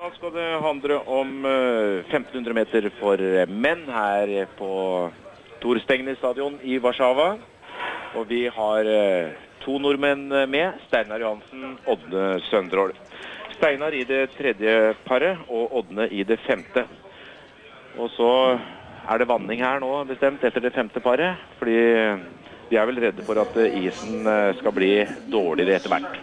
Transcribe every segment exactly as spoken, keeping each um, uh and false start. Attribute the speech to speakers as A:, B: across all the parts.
A: Da skal det handle om femten hundre meter for menn her på Torstengnes stadion i Warszawa. Og vi har to nordmenn med, Steinar Johansen, Ådne Søndrål. Steinar i det tredje paret og Ådne i det femte. Og så er det vanning her nå bestemt etter det femte paret, fordi vi er vel redde for at isen skal bli dårligere etter hvert.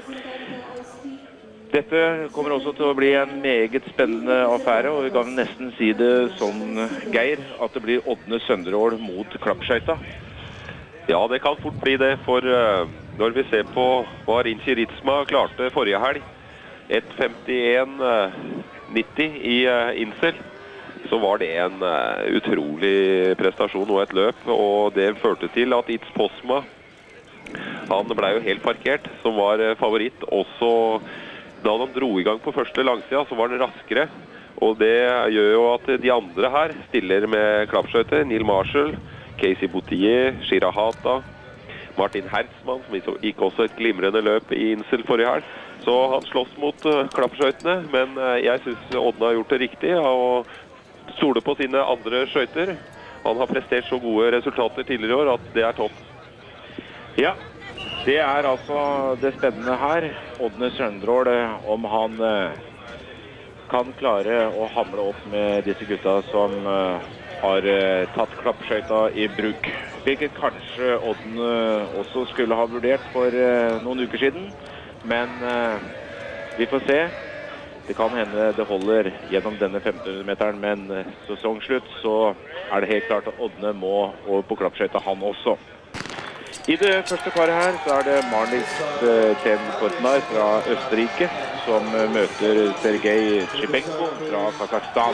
A: Dette kommer også til å bli en meget spennende affære, og vi kan nesten si det sånn, Geir, at det blir Ådne Søndrål mot klappskøyta.
B: Ja, det kan fort bli det, for uh, når vi ser på hva Rinci Ritsma klarte forrige helg, ett femtien nitti i uh, Insel, så var det en uh, utrolig prestasjon og et løp, og det førte til at Itz Posma, han ble jo helt parkert, som var uh, favoritt, også da de dro i gang på første langsida, så var den raskere, og det gjør jo at de andre her stiller med klappskøyter. Neil Marshall, Casey Boutier, Shirahata, Martin Hertzmann, som gikk også et glimrende løp i Insel forrige helg. Så han slåss mot uh, klappskøytene, men uh, jeg synes Ådne har gjort det riktig, og stoler på sine andre skøyter. Han har prestert så gode resultater tidligere i år at det er topp.
A: Ja. Det er altså det spennende her, Ådne Søndrål, om han eh, kan klare å hamle opp med disse gutta som eh, har eh, tatt klappskøyta i bruk. Hvilket kanskje Ådne også skulle ha vurdert for eh, noen uker siden, men eh, vi får se. Det kan hende det holder gjennom denne femten hundre meteren, men eh, sesongslutt så er det helt klart at Ådne må over på klappskøyta han også. I det første paret her så er det Marlis uh, Ten-Kortnar fra Østerrike som uh, møter Sergej Chipenko fra Kazakhstan.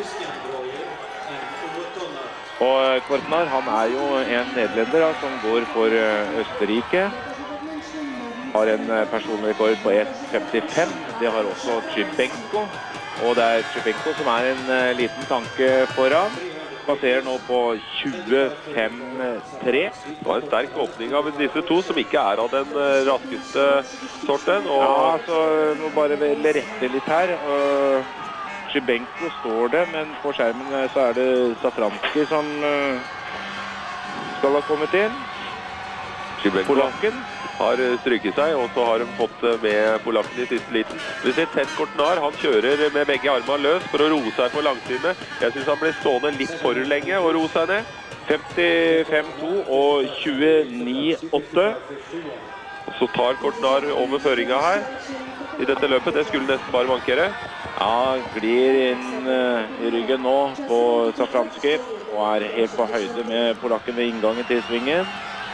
A: Og uh, Kortnar, han er jo en nederlender da, som går for uh, Østerrike. Har en uh, personlig rekord på ett femtifem. Det har også Chipenko. Og det er Chipenko som er en uh, liten tanke foran. Passerer nå på tjuefem tre.
B: Det var en sterk åpning av disse to, som ikke er av den raskeste sorten. Og
A: ja, så må bare vel rette litt her. Uh, Chipenko står det, men på skjermen så er det Safranski som uh, skal ha kommet inn.
B: Chipenko
A: Polakken
B: har stryket seg, og så har de fått med polakken i siste liten. Vi ser Ten-Kortnar, han kjører med begge armene løs for å roe seg på langsidene. Jeg synes han ble stående litt for lenge og roe seg ned.
A: femtifem to og tjueni åtte.
B: Så tar Kortnar over føringa her i dette løpet. Det skulle nesten bare mankere.
A: Ja, glir inn uh, i ryggen nå på Safranski og er helt på høyde med polakken ved inngangen til svingen.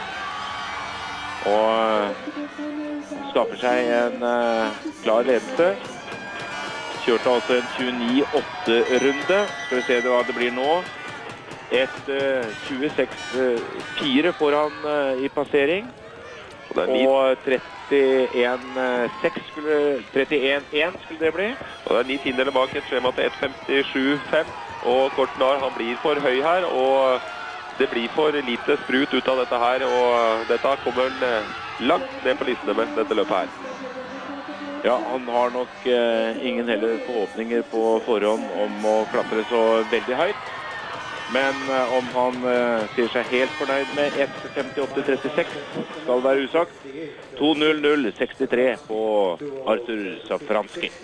A: Og skaffer seg en uh, klar ledelse. Kjørte altså en tjueni åtte runde. Skal vi se hva det blir nå. Et uh, tjueseks fire foran uh, i passering. Og, og trettien seks skulle, trettien én skulle det bli.
B: Og det er ni tiendedeler bak et skjema til ett femtisju fem. Og Kortnar, han blir for høy her, og det blir for lite sprut ut av dette her, og dette kommer han langt ned på listene med dette løpet her.
A: Ja, han har nok eh, ingen heller forhåpninger på forhånd om å klatre så veldig høyt. Men eh, om han eh, sier seg helt fornøyd med ett femtiåtte trettiseks, skal være usagt. to null null sekstitre på Arthur Safranski.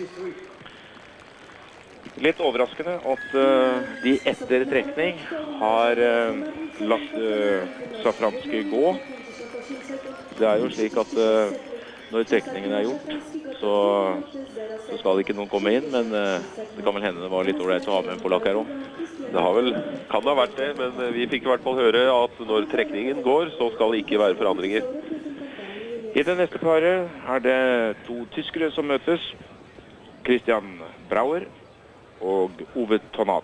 A: Litt overraskende at uh, de etter trekning har uh, latt uh, Safranski gå. Det er jo slik at uh, når trekningen er gjort, så, så skal ikke noen komme inn, men uh, det kan vel hende det var litt ålreit å ha med en polakk her også.
B: Det har vel, kan det ha vært det, men vi fikk i hvert fall høre at når trekningen går, så skal det ikke være forandringer.
A: I det neste paret er det to tyskere som møtes. Christian Brauer og Ove Tonat.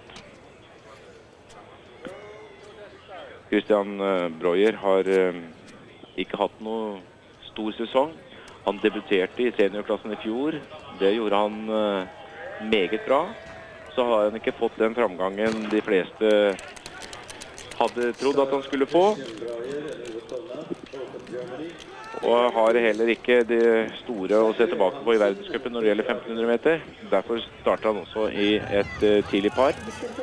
A: Christian Breuer har uh, ikke hatt noe stor sesong. Han debuterte i seniorklassen i fjor. Det gjorde han uh, meget bra. Så har han ikke fått den framgangen de fleste hadde trodd at han skulle få. Og har heller ikke det store å se tilbake på i verdenscupen når det gjelder femten hundre meter. Derfor startet han også i et uh, tidlig par.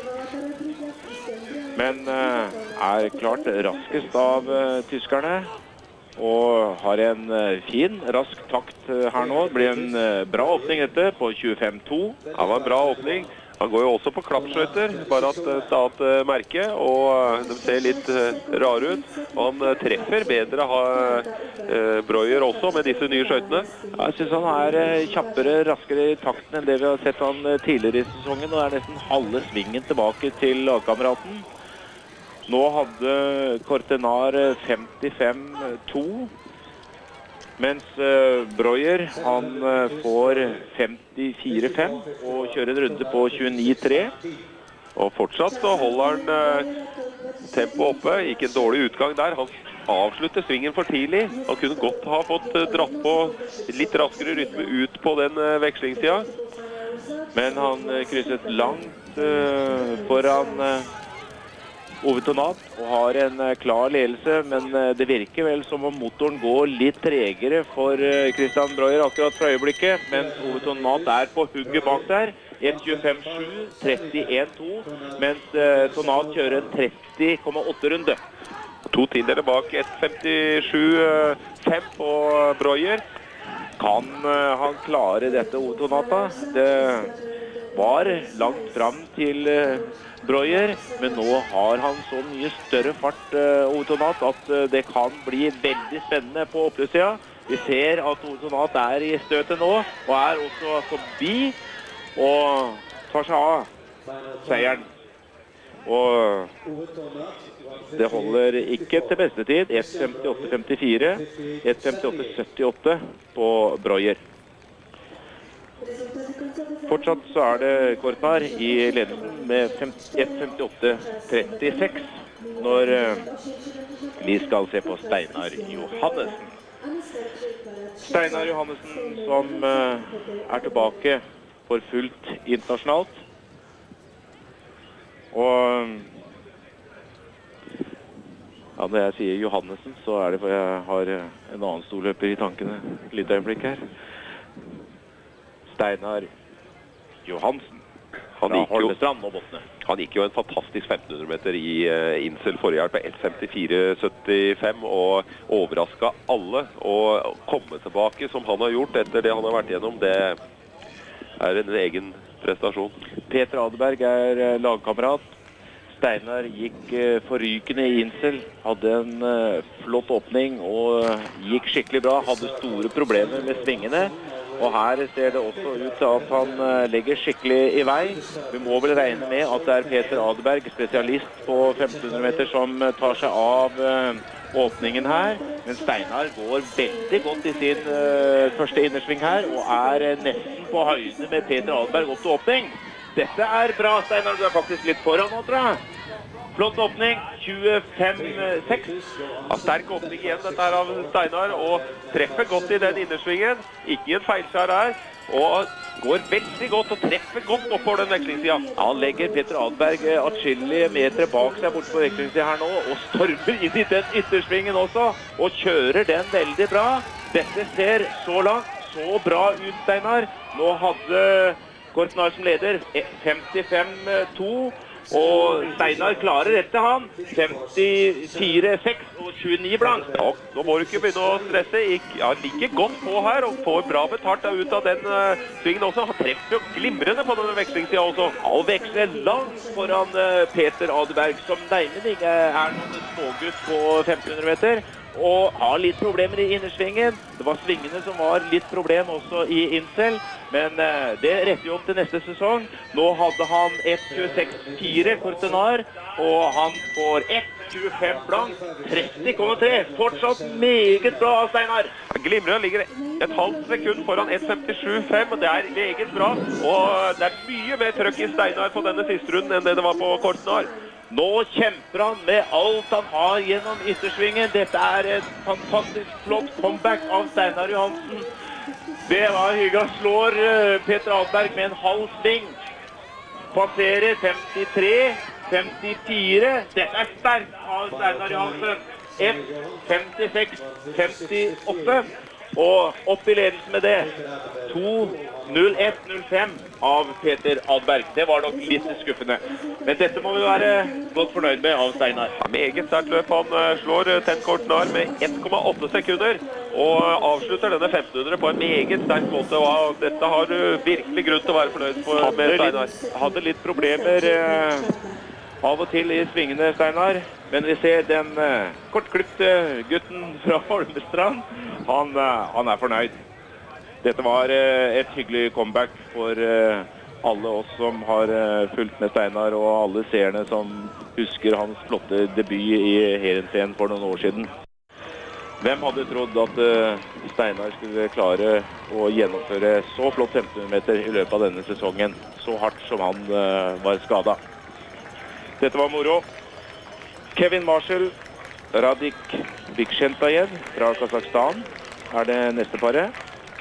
A: Men uh, er klart raskest av uh, tyskerne. Og har en uh, fin, rask takt uh, her nå. Det blir en uh, bra åpning dette på tjuefem to.
B: Det var en bra åpning. Han går jo også på klappskjøyter, bare at det er et uh, merke, og uh, de ser litt uh, rare ut. Og han uh, treffer bedre ha, uh, Breuer også med disse nye skjøytene.
A: Ja, jeg synes han er uh, kjappere, raskere i takten enn det vi har sett han uh, tidligere i sesongen, og er nesten halve svingen tilbake til lagkameraten. Nå hadde Cortenar femtifem to, mens uh, Breuer han uh, får femtifire fem og kjører en runde på tjueni tre.
B: Og fortsatt så holder han uh, tempo oppe, ikke en dårlig utgang der. Han avslutter svingen for tidlig. Han kunne godt ha fått uh, dratt på litt raskere rytme ut på den uh, vekslingssida.
A: Men han uh, krysset langt uh, foran uh, Ove Tonat og har en uh, klar ledelse, men uh, det virker vel som om motoren går litt tregere for uh, Christian Breuer akkurat fra øyeblikket, mens Ove Tonat er på hugget bak der. ett tjuefem sju, trettien to, mens uh, Tonat kjører en tretti komma åtte runde.
B: To tideler bak ett femtisju fem på Breuer.
A: Kan uh, han klare dette, Ove Tonat da? Det var langt fram til uh, Breuer, men nå har han så mye større fart, uh, Ove Tonat, at uh, det kan bli veldig spennende på oppløpssida. Vi ser at Ove Tonat er i støtet nå, og er også forbi, og tar seg av seieren. Og det holder ikke til beste tid, ett femtiåtte femtifire, ett femtiåtte syttiåtte på Breuer. Fortsatt så er det Cortenar i ledelsen med ett femtiåtte trettiseks når uh, vi skal se på Steinar Johannesen. Steinar Johannesen som uh, er tilbake for fullt internasjonalt. Og ja, når jeg sier Johannesen, så er det for jeg har en annen storløper i tankene. Litt øyeblikk her. Steinar Johannesen fra Holmestrand og Botne.
B: Han gikk jo en fantastisk femten hundre meter i uh, Insel forrige år på ett femtifire syttifem og overrasket alle. Og komme tilbake som han har gjort etter det han har vært gjennom, det er en egen prestasjon.
A: Peter Adeberg er uh, lagkamerat. Steinar gikk uh, forrykende i Insel, hadde en uh, flott åpning og uh, gikk skikkelig bra, hadde store problemer med svingene. Og her ser det også ut til at han uh, legger skikkelig i vei. Vi må vel regne med at det er Peter Adeberg, spesialist på femten hundre meter, som uh, tar seg av uh, åpningen her. Men Steinar går veldig godt i sin uh, første innersving her, og er uh, nesten på høyde med Peter Adeberg opp til åpning. Dette er bra, Steinar. Du er faktisk litt foran nå, tror jeg. Flott åpning, tjuefem seks.
B: Ja, sterk åpning igjen dette her av Steinar, og treffer godt i den innersvingen. Ikke en feilskjær her, og går veldig godt og treffer godt opp på den vekslingssida.
A: Ja, han legger Peter Adeberg atskillige meter bak seg borte på vekslingssida her nå, og stormer inn i den yttersvingen også, og kjører den veldig bra. Dette ser så langt så bra ut, Steinar. Nå hadde Cortenar som leder femtifem to, og Steinar klarer etter han femtifire seks og tjueni blank.
B: Ja, nå må du ikke begynne å stresse. Ja, ligger godt på her og får bra betalt ut av den uh, svingen også. Han treffer jo glimrende på denne vekslingssida også.
A: Ja, og veksler langt foran uh, Peter Adeberg, som neimen ikke er noen smågutt på femten hundre meter. Og har litt problemer i innersvingen. Det var svingene som var litt problem også i Insel, men uh, det retter jo opp til neste sesong. Nå hadde han ett tjueseks fire Cortenar, og han får ett tjuefem blank, tretti komma tre. Fortsatt meget bra av Steinar.
B: Glimrende ligger et halvt sekund foran ett femtisju fem, og det er meget bra. Og det er mye mer trøkk i Steinar på denne siste runden enn det det var på Cortenar.
A: Nå kjemper han med alt han har gjennom yttersvingen. Dette er et fantastisk flott comeback av Steinar Johannesen. Det var hygga slår Peter Adeberg med en halv sving. Passerer femtitre, femtifire. Dette er sterkt av Steinar Johannesen. ett femtiseks femtiåtte. Og opp i ledelsen med det. to null ett null fem av Peter Adberg. Det var nok litt skuffende. Men dette må vi være godt fornøyd med av Steinar.
B: Ja, meget sterkt løp. Han slår Ten-Court Nar med ett komma åtte sekunder. Og avslutter denne femtenhundre på en meget sterk måte. Og dette har du virkelig grunn til å være fornøyd på med Steinar.
A: Litt, hadde litt problemer eh, av og til i svingene, Steinar. Men vi ser den eh, kortklippte gutten fra Holmestrand. Han, eh, han er fornøyd. Dette var eh, et hyggelig comeback for eh, alle oss som har eh, fulgt med Steinar, og alle seerne som husker hans flotte debut i Heerenveen for noen år siden. Hvem hadde trodd at uh, Steinar skulle klare å gjennomføre så flott femten meter i løpet av denne sesongen, så hardt som han uh, var skadet. Dette var moro. Kevin Marshall, Radik Vikshentayev fra Kazakhstan er det neste paret.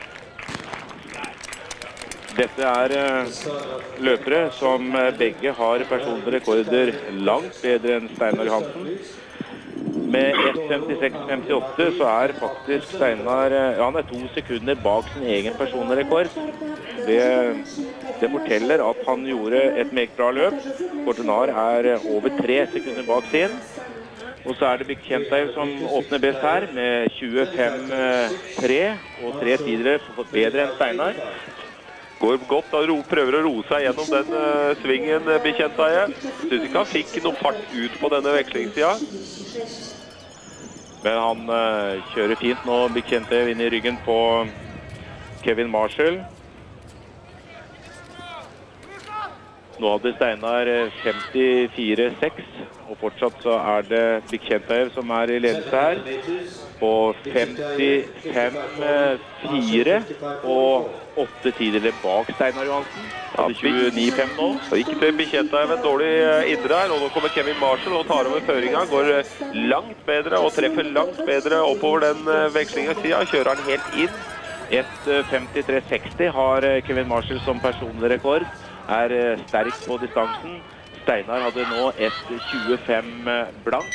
A: Dette er uh, løpere som begge har personlige rekorder langt bedre enn Steinar Johansen. Med ett femtiseks femtiåtte så er faktisk Steinar, ja, han er to sekunder bak sin egen personlige rekord. Det, det forteller at han gjorde et meget bra løp. Kortenar er over tre sekunder bak sin. Og så er det Vikshentayev som åpner best her med tjuefem tre og tre tidligere bedre enn Steinar.
B: Går godt, han prøver å roe seg gjennom den uh, svingen, Vikshentayev. Synes ikke han fikk noe fart ut på denne vekslingssida.
A: Men han uh, kjører fint nå, Vikshentayev inn i ryggen på Kevin Marshall. Nå hadde Steinar femtifire seks, og fortsatt så er det Vikshentayev som er i ledelse her. På femtifem fire og åtte tidligere bak Steinar Johansen. Hadde tjueni fem nå.
B: Så gikk til Vikshentayev en dårlig indre her, og nå kommer Kevin Marshall og tar over føringen. Går langt bedre og treffer langt bedre oppover den vekslingssida. Kjører han helt inn.
A: ett femtitre seksti har Kevin Marshall som personlig rekord. Er sterk på distansen. Steinar hadde nå ett tjuefem blank.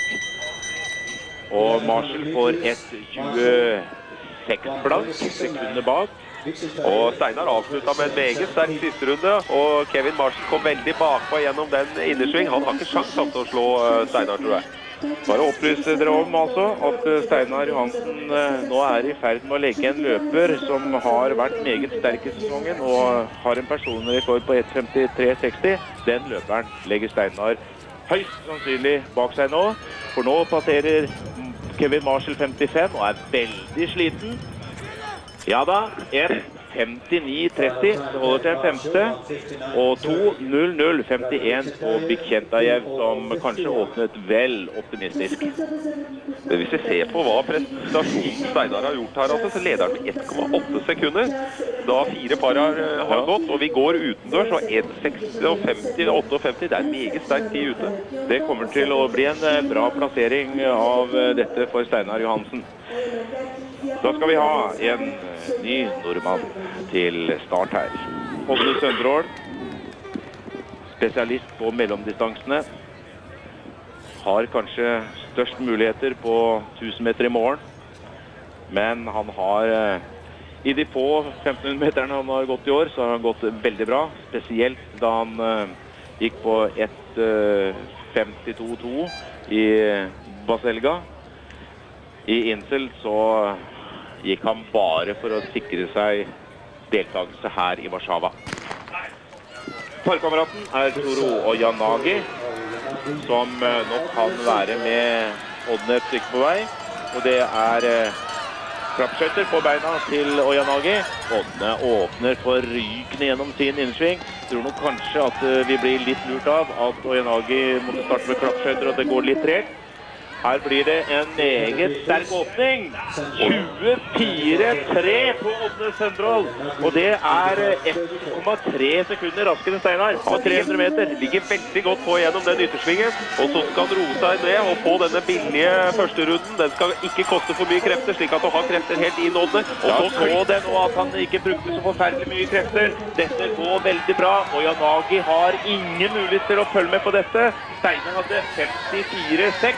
A: Og Marshall får ett tjueseks blank, sekunder bak.
B: Og Steinar avsluttet med en meget sterk siste runde, og Kevin Marshall kom veldig bakpå gjennom den innersving. Han har ikke sjans til å slå Steinar, tror jeg.
A: Bare opplyse dere om altså at Steinar Johansen nå er i ferd med å legge en løper som har vært meget sterk i sesongen og har en personlig rekord på ett femtitre seksti. Den løperen legger Steinar høyst sannsynlig bak seg nå, for nå passerer Kevin Marshall femtifem og er veldig sliten. Ja da, ett femtini tretti, det holder til en femte, og to null null femtien på Vikshentayev, som kanskje åpnet vel optimistisk.
B: Men hvis vi ser på hva prestasjonen Steinar har gjort her, altså, så leder han med ett komma åtte sekunder, da fire par har, har gått, og vi går utendørs, og ett femti og åtte femti, det er en meget sterk tid ute.
A: Det kommer til å bli en bra plassering av dette for Steinar Johansen. Da skal vi ha en ny nordmann til start her. Ådne Søndrål, spesialist på mellomdistansene, har kanskje størst muligheter på tusen meter i morgen, men han har i de få femtenhundre meterne han har gått i år, så har han gått veldig bra, spesielt da han gikk på ett femtito to i Baselga. I Insel så gikk han bare for å sikre seg deltakelse her i Warszawa. Parkameraten er Toro Ojanagi, som nok kan være med Ådne et stykke på vei. Og det er klappskjøtter på beina til Ojanagi. Ådne åpner for rykende gjennom sin innsving. Jeg tror nok kanskje at vi blir litt lurt av at Ojanagi måtte starte med klappskjøtter, og at det går litt tregt. Her blir det en meget sterk åpning. tjuefire tre på Ådne Søndrål. Og det er ett komma tre sekunder raskere enn Steinar på tre hundre meter.
B: Ligger veldig godt på gjennom den yttersvingen. Og så skal han roe seg ned og få denne billige første runden. Den skal ikke koste for mye krefter, slik at du har krefter helt inn, Ådne.
A: Og så så det nå at han ikke brukte så forferdelig mye krefter. Dette går veldig bra. Og Ojanagi har ingen mulighet til å følge med på dette. Steinar hadde femtifire seks.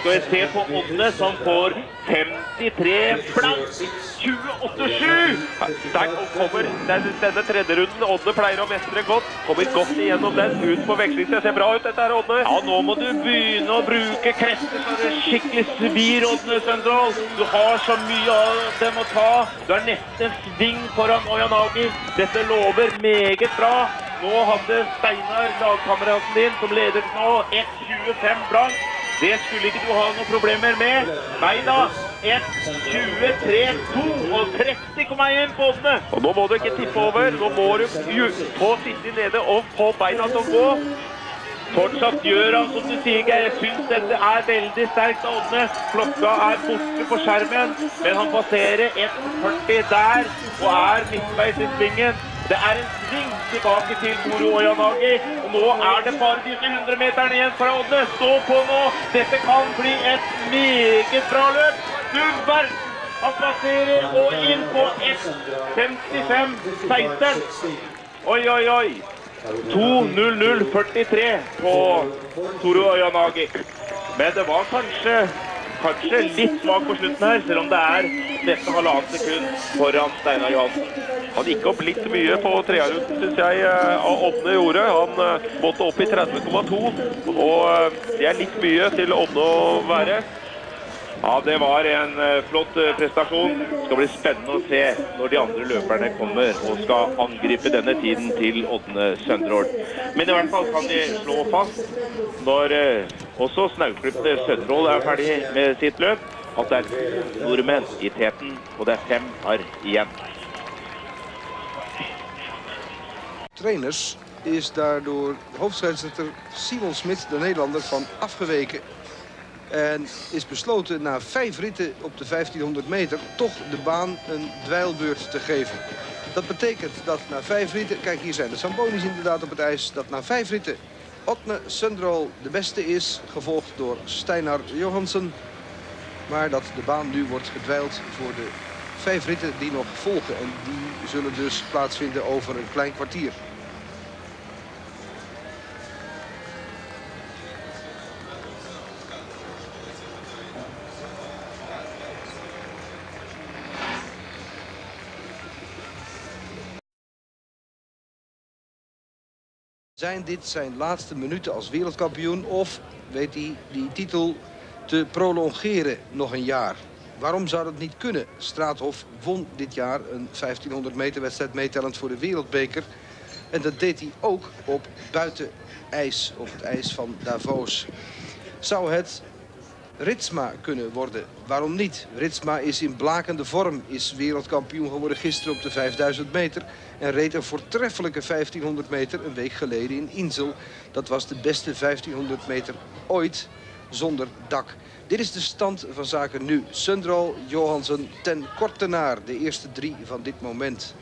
A: Skal vi se på Odne som får femtitre blank, tjueåtte sju.
B: Der kommer den, denne tredje runden. Odne pleier å mestre godt. Kommer godt igjennom den. Ut på veksling. Det ser bra ut, dette her, Odne.
A: Ja, nå må du begynne å bruke krefter så det skikkelig svir, Odne Søndrål. Du har så mye av dem å ta. Du er nesten sving foran Ojanagi. Dette lover meget bra. Nå hadde Steinar, lagkameraten din, som leder nå, ett tjuefem blank. Det skulle ikke du ha noen problemer med. Nei da, ett tjuetre to og tretti komma én på Odne.
B: Og nå må du ikke tippe over. Nå må du få sitte nede og få beina til å gå.
A: Fortsatt gjør han som du sier, Geir. Jeg synes dette er veldig sterkt av Odne. Klokka er borte på skjermen, men han passerer ett førti der og er midtveis i svingen. Det er en sving tilbake til Toru Ojanagi, og nå er det bare disse hundre meterne igjen fra Odne. Stå på nå! Dette kan bli et meget bra løp. Sundberg, han passerer og inn på ett femtifem seksten. Oi, oi, oi. to null null førtitre på Toru Ojanagi. Men det var kanskje, kanskje litt svak på slutten her, selv om det er nesten halvannet sekund foran Steinar Johansen.
B: Han gikk opp litt mye på trearunden, synes jeg, av Odne gjorde. Han måtte opp i tretti komma to, og det er litt mye til Odne å være.
A: Ja, det var en flott prestasjon. Det skal bli spennende å se når de andre løperne kommer og skal angripe denne tiden til Odne Søndrål. Men i hvert fall kan de slå fast, når også Snauklippte Søndrål er ferdig med sitt løp, at det er nordmenn i teten, og det er fem par igjen.
C: Trainers is daardoor hoofdscheidsrechter Simon Smit, de Nederlander, van afgeweken. En is besloten na vijf ritten op de vijftienhonderd meter toch de baan een dweilbeurt te geven. Dat betekent dat na vijf ritten, kijk hier zijn de Sambonis inderdaad op het ijs, dat na vijf ritten Odne Søndrål de beste is, gevolgd door Steinar Johansen. Maar dat de baan nu wordt gedwijld voor de vijf ritten die nog volgen. En die zullen dus plaatsvinden over een klein kwartier. Zijn dit zijn laatste minuten als wereldkampioen of weet hij die titel te prolongeren nog een jaar? Waarom zou dat niet kunnen? Straathof won dit jaar een vijftienhonderd meter wedstrijd meetellend voor de wereldbeker. En dat deed hij ook op buitenijs, op het ijs van Davos. Zou het Ritsma kunnen worden? Waarom niet? Ritsma is in blakende vorm, is wereldkampioen geworden gisteren op de vijfduizend meter. En reed een voortreffelijke vijftienhonderd meter een week geleden in Insel. Dat was de beste vijftienhonderd meter ooit zonder dak. Dit is de stand van zaken nu. Søndrål, Johansen, ten Kortenaar, de eerste drie van dit moment.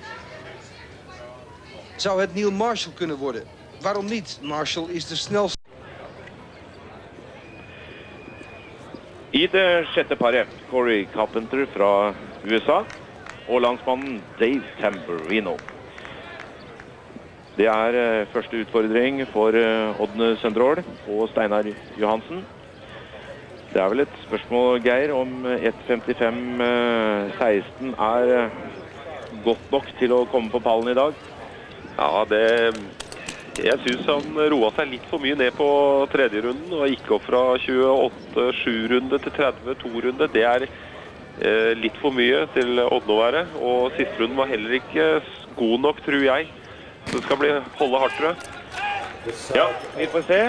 C: Zou het Neil Marshall kunnen worden? Waarom niet? Marshall is de snelste.
A: I det sjette paret, Corey Carpenter fra U S A og landsmannen Dave Tamburino. Det er uh, første utfordring for uh, Odne Søndrål og Steinar Johansen. Det er vel et spørsmål, Geir, om ett femtifem seksten er uh, godt nok til å komme på pallen i dag.
B: Ja, det... Jeg synes han roet seg litt for mye ned på tredje runden og gikk opp fra tjueåtte sju runde til tretti to runde. Det er eh, litt for mye til Odne å være, og siste runden var heller ikke god nok, tror jeg. Så det skal bli holde hardt, tror jeg.
A: Ja, vi får se.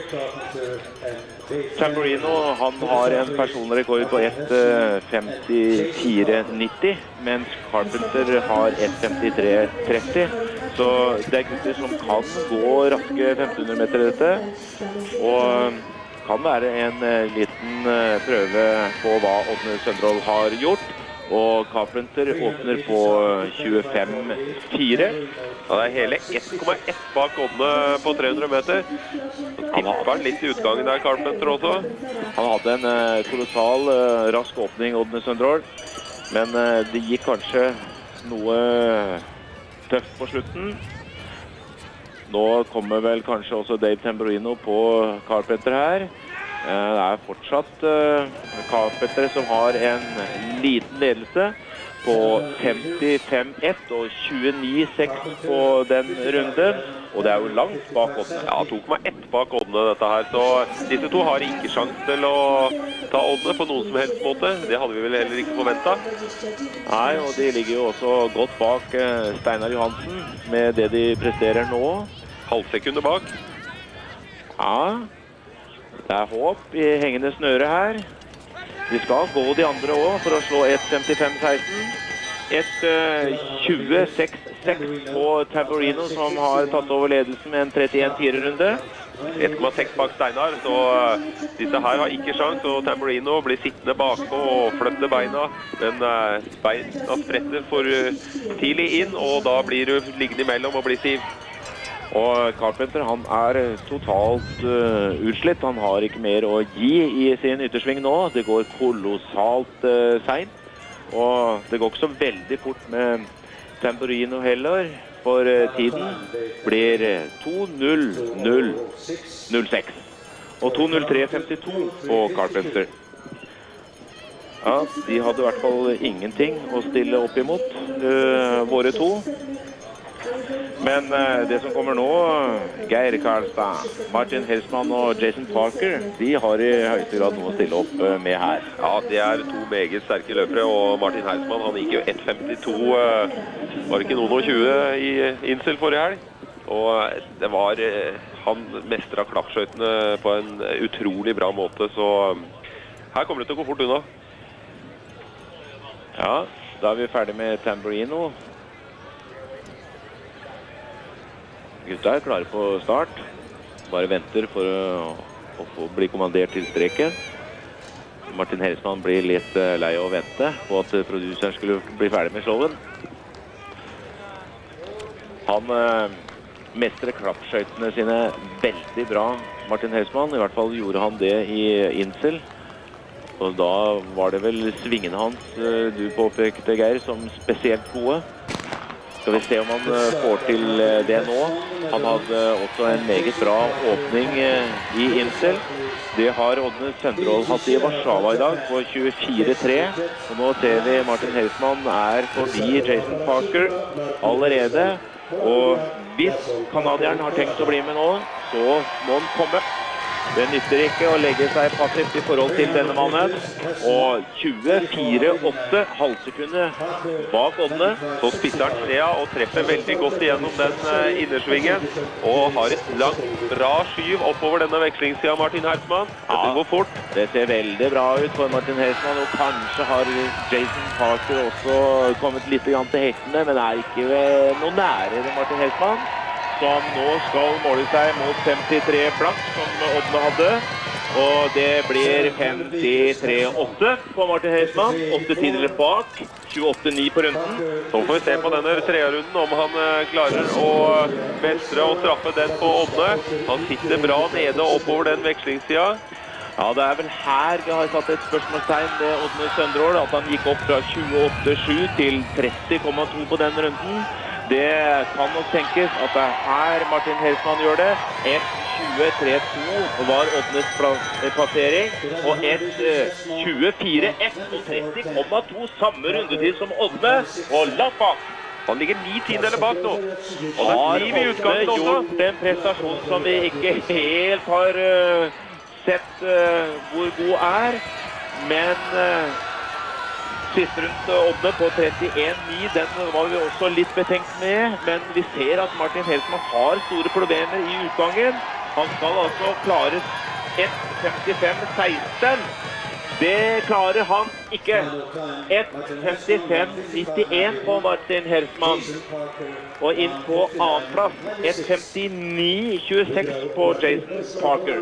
A: Tamburino, han har en personrekord på ett femtifire nitti, mens Carpenter har ett femtitre tretti. Så det er gutter som kan gå raske femtehundre meter dette, og kan være en liten prøve på hva Odne Søndrål har gjort. Og Carpenter åpner på tjuefem fire.
B: Ja, det er hele ett komma ett bak Odne på tre hundre meter. Han har litt i utgangen der, Carpenter også.
A: Han hadde en uh, kolossal uh, rask åpning, Odne Søndrål. Men uh, det gikk kanskje noe tøft på slutten. Nå kommer vel kanskje også Dave Tamburino på Carpenter her. Det er fortsatt uh, Carpenter som har en liten ledelse på femtifem ett og tjueni seks på den runden. Og det er jo langt bak oddene.
B: Ja, to komma ett bak oddene dette her. Så disse to har ikke sjans til å ta oddene på noen som helst måte. Det hadde vi vel heller ikke forventet.
A: Nei, og de ligger jo også godt bak uh, Steinar Johansen med det de presterer nå.
B: Halvsekundet bak.
A: Ja, det er håp i hengende snøre her. De skal gå de andre også for å slå ett femtifem seksten. ett tjue seks seks på Tamburino som har tatt over ledelsen med en trettien fire runde.
B: ett komma seks bak Steinar, så uh, disse her har ikke sjans, og Tamburino blir sittende bakpå og flytte beina. Men uh, beina spretter for uh, tidlig inn, og da blir du liggende imellom og blir siv.
A: Og Carpenter, han er totalt uh, utslitt. Han har ikke mer å gi i sin yttersving nå. Det går kolossalt uh, sent. Og det går ikke så veldig fort med Tamburino heller, for uh, tiden blir to null null null seks. Og to null tre femtito på Carpenter. Ja, de hadde i hvert fall ingenting å stille opp imot, uh, våre to. Men uh, det som kommer nå, Geir Karlstad, Martin Helsmann og Jason Parker, de har i høyeste grad noe å stille opp uh, med her.
B: Ja, det er to meget sterke løpere, og Martin Helsmann, han gikk jo ett femtito, uh, var ikke noen og tjue i Insel forrige helg. Og det var, uh, han mestret klappskjøytene på en utrolig bra måte, så um, her kommer det til å gå fort unna.
A: Ja, da er vi ferdig med Tamburino. Gutta er klare på start. Bare venter for å, å få bli kommandert til streken. Martin Helsmann blir litt uh, lei å vente på at uh, produseren skulle bli ferdig med showen. Han uh, mestrer klappskjøytene sine veldig bra, Martin Helsmann. I hvert fall gjorde han det i Insel. Og da var det vel svingene hans uh, du påpekte, Geir, som spesielt gode. Skal vi se om han uh, får til uh, det nå. Han hadde uh, også en meget bra åpning uh, i Insel. Det har Ådne Søndrål hatt i Warszawa i dag på tjuefire tre. Og nå ser vi Martin Helsmann er forbi Jason Parker allerede. Og hvis kanadieren har tenkt å bli med nå, så må han komme. Det nytter ikke å legge seg passivt i forhold til denne mannen. Og tjuefire åtte, halvsekundet bak Ådne.
B: Så spisser han slea og treffer veldig godt igjennom den uh, innersvingen. Og har et langt, bra skyv oppover denne vekslingssida, Martin Helsmann. Dette
A: Ja,
B: går fort.
A: Det ser veldig bra ut for Martin Helsmann, og kanskje har Jason Parker også kommet litt grann til hektene, men er ikke noe nærere Martin Helsmann, som nå skal måle seg mot femtitre blank, som Ådne hadde. Og det blir femtitre åtte på Martin Helsmann. åtte tideler bak, tjueåtte ni på runden.
B: Så får vi se på denne tredje-runden om han uh, klarer å mestre og straffe den på Ådne. Han sitter bra nede oppover den vekslingssida.
A: Ja, det er vel her vi har satt et spørsmålstegn med Ådne Søndrål, at han gikk opp fra tjueåtte sju til tretti komma to på den runden. Det kan nok tenkes at det er her Martin Helsmann gjør det. ett tjuetre to var Ådnes plassering, og ett tjuefire ett og tretti komma to samme rundetid som Ådne, og langt bak.
B: Han ligger ni tideler bak nå. Og det
A: Har
B: er liv i
A: Ådne
B: utgangen også.
A: gjort en prestasjon som vi ikke helt har uh, sett uh, hvor god er, men uh, siste rundt Ådne på trettien ni, den var vi også litt betenkt med, men vi ser at Martin Helsmann har store problemer i utgangen. Han skal altså klare ett femtifem seksten. Det klarer han ikke. ett femtifem nittien på Martin Helsmann. Og inn på annen plass, ett femtini tjueseks på Jason Parker.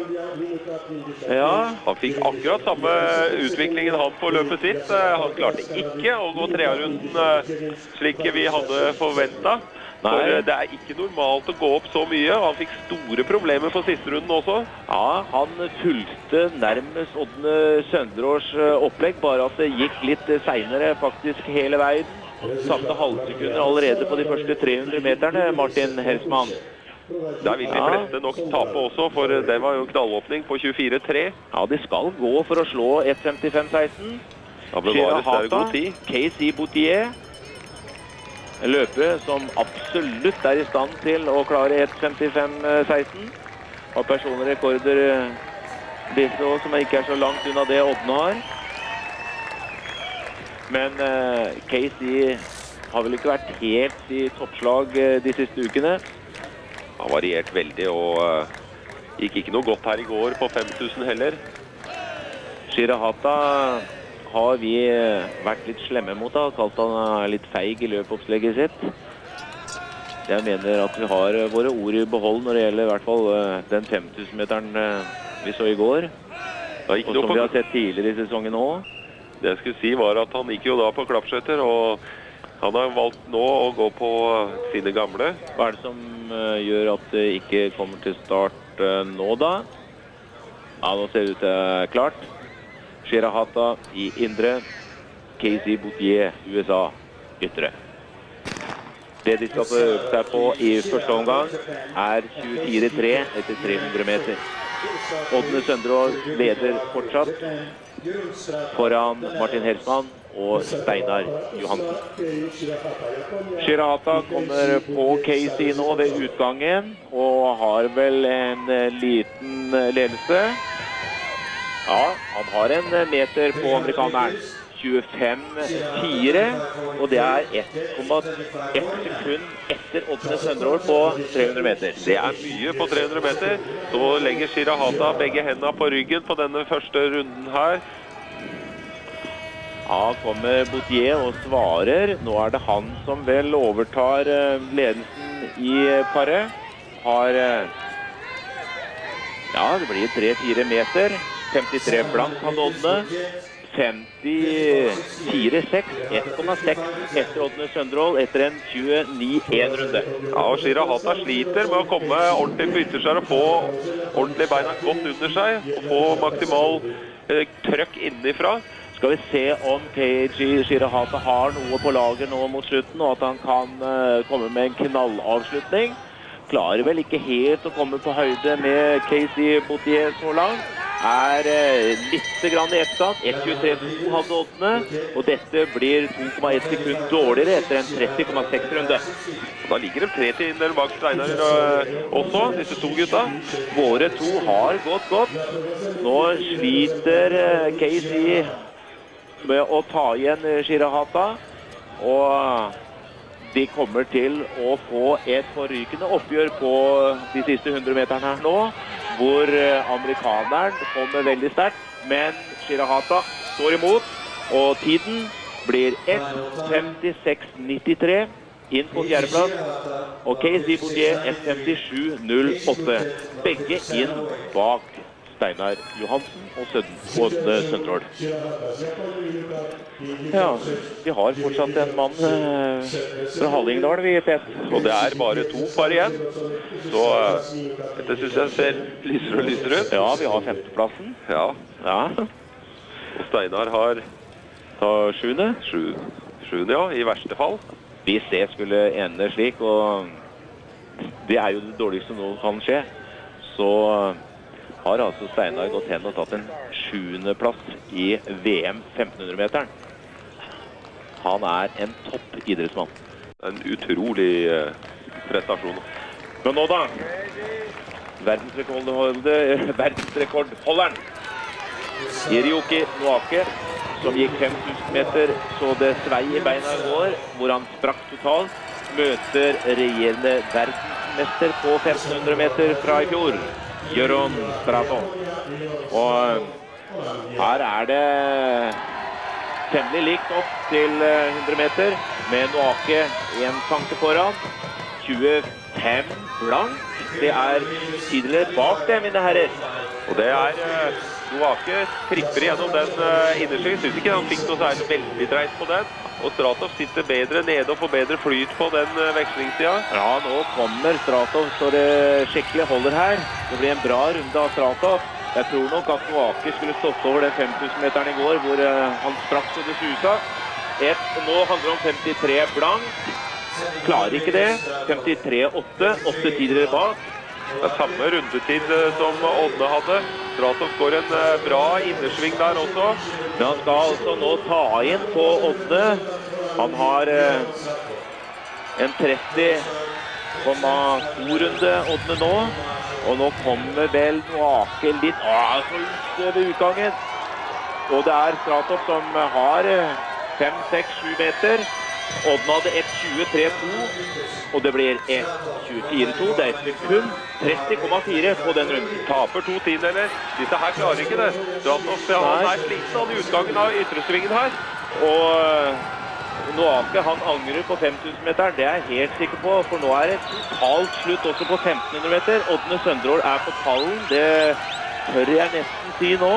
B: Ja, han fikk akkurat samme utviklingen han på løpet sitt. Han klarte ikke å gå trea-runden slik vi hadde forventet. For
A: Nei.
B: det er ikke normalt å gå opp så mye. Han fikk store problemer på siste runden også.
A: Ja, han fulgte nærmest Ådne Søndråls opplegg, bare at det gikk litt senere faktisk hele veien. Tapte halvsekunder allerede på de første tre hundre meterne, Martin Helsmann.
B: Der vil de fleste nok tape også, for det var jo knallåpning på tjuefire tre.
A: Ja, de skal gå for å slå ett femtifem seksten.
B: Ja, bevares, det er god tid.
A: Casey Boutier. En løper som absolutt er i stand til å klare ett femtifem seksten. Og personlige rekorder disse også, som ikke er så langt unna det Odne har. Men uh, Casey har vel ikke vært helt i toppslag uh, de siste ukene.
B: Han har variert veldig, og uh, gikk ikke noe godt her i går på fem tusen heller.
A: Shirahata har vi uh, vært litt slemme mot, da. Kalt han uh, litt feig i løpeoppslegget sitt. Jeg mener at vi har uh, våre ord i behold når det gjelder i hvert fall uh, den fem tusen meteren uh, vi så i går. Og som vi har sett tidligere i sesongen også.
B: Det jeg skulle si var at han gikk jo da på klappskjøtter, og han har valgt nå å gå på sine gamle.
A: Hva er det som uh, gjør at det ikke kommer til start uh, nå da? Ja, nå ser det ut til klart. Shirahata i indre, Casey Boutier, U S A, ytre. Det de skal øve seg på i første omgang er tjuefire tre etter tre hundre meter. Odne Søndrål leder fortsatt foran Martin Helsmann og Steinar Johansen. Shirahata kommer på Casey nå ved utgangen og har vel en liten ledelse. Ja, han har en meter på amerikaneren. tjuefem fire, og det er ett komma ett sekund etter Odne Søndrål på tre hundre meter.
B: Det er mye på tre hundre meter. Så legger Shirahata begge hendene på ryggen på denne første runden her.
A: Ja, kommer Boutier og svarer. Nå er det han som vel overtar ledelsen i paret. Har, ja, det blir tre fire meter. femtitre blank hadde Odne. femtifire seks, ett komma seks etter Odne Søndrål etter en tjueni én runde.
B: Ja, og Shirahata sliter med å komme ordentlig på ytterskjær og få ordentlig beina godt under seg og få maksimal eh, trøkk innifra.
A: Skal vi se om Keiji Shirahata har noe på lager nå mot slutten, og at han kan uh, komme med en knallavslutning. Klarer vel ikke helt å komme på høyde med Casey Boutier så langt. Er eh, litt grann i etterkant. ett tjuetre to hadde Odne, og dette blir to komma ett sekund dårligere etter en tretti komma seks runde.
B: Da ligger det tre tiender bak Steinar uh, også, disse to gutta.
A: Våre to har gått godt. Nå sliter uh, Casey med å ta igjen Shirahata, og de kommer til å få et forrykende oppgjør på de siste hundre meterne her nå, hvor amerikaneren kommer veldig sterkt, men Shirahata står imot, og tiden blir ett femtiseks nittitre inn på fjerdeplass, og Casey Boutier ett femtisju null åtte. Begge inn bak Steinar Johansen og Odne Søndrål. Ja, vi har fortsatt en mann eh, fra Hallingdal, vi vet.
B: Og det er bare to par igjen. Så uh, dette synes jeg ser lysere og lysere ut.
A: Ja, vi har femteplassen.
B: Ja.
A: Ja.
B: Og Steinar har
A: ta sjuende.
B: Sju, sjuende, ja, i verste fall.
A: Hvis det skulle ende slik, og det er jo det dårligste nå kan skje, så har altså Steinar gått hen og tatt en sjuende plass i V M femtenhundre meteren. Han er en topp idrettsmann.
B: En utrolig uh, prestasjon.
A: Men nå da, verdensrekordholder, verdensrekordholderen Hirooki Noake, som gikk fem tusen meter, så det svei i beina i går, hvor han sprakk totalt, møter regjerende verdensmester på femtenhundre meter fra i fjor, Jeroen Stratov. Og her er det temmelig likt opp til hundre meter, med Noake en tanke foran. tjuefem blank. Det er tidligere bak det, mine herrer.
B: Og det er uh, Noake tripper igjennom den uh, innersky. Synes ikke han fikk noe særlig veldig dreit på den. Og Stratov sitter bedre nede og får bedre flyt på den uh, vekslingssida.
A: Ja, nå kommer Stratov så det skikkelig holder her. Det blir en bra runde av Stratov. Jeg tror nok at Noake skulle stått over den fem tusen meteren i går, hvor uh, han sprakk så det susa. Et, nå handler det om femtitre blank. klarer ikke det. femtitre åtte, åtte tider bak.
B: Det er samme rundetid som Ådne hadde. Stratov går en bra innersving der også.
A: Men han skal altså nå ta inn på Ådne. Han har eh, en tretti komma to runde Ådne nå. Og nå kommer vel Noake litt Åh, så ut ved utgangen. Og det er Stratov som har fem, seks, sju meter. Ådne hadde ett tjuetre to, og det blir ett tjuefire to. Det er et sekund, tretti komma fire på den runden.
B: Taper to tideler. Disse her klarer ikke det. Stratov han er sliten av utgangen av ytresvingen her.
A: Og Noake, han angrer på fem tusen meter, det er jeg helt sikker på, for nå er det totalt slutt også på femten hundre meter. Ådne Søndrål er på pallen, det tør jeg nesten si nå.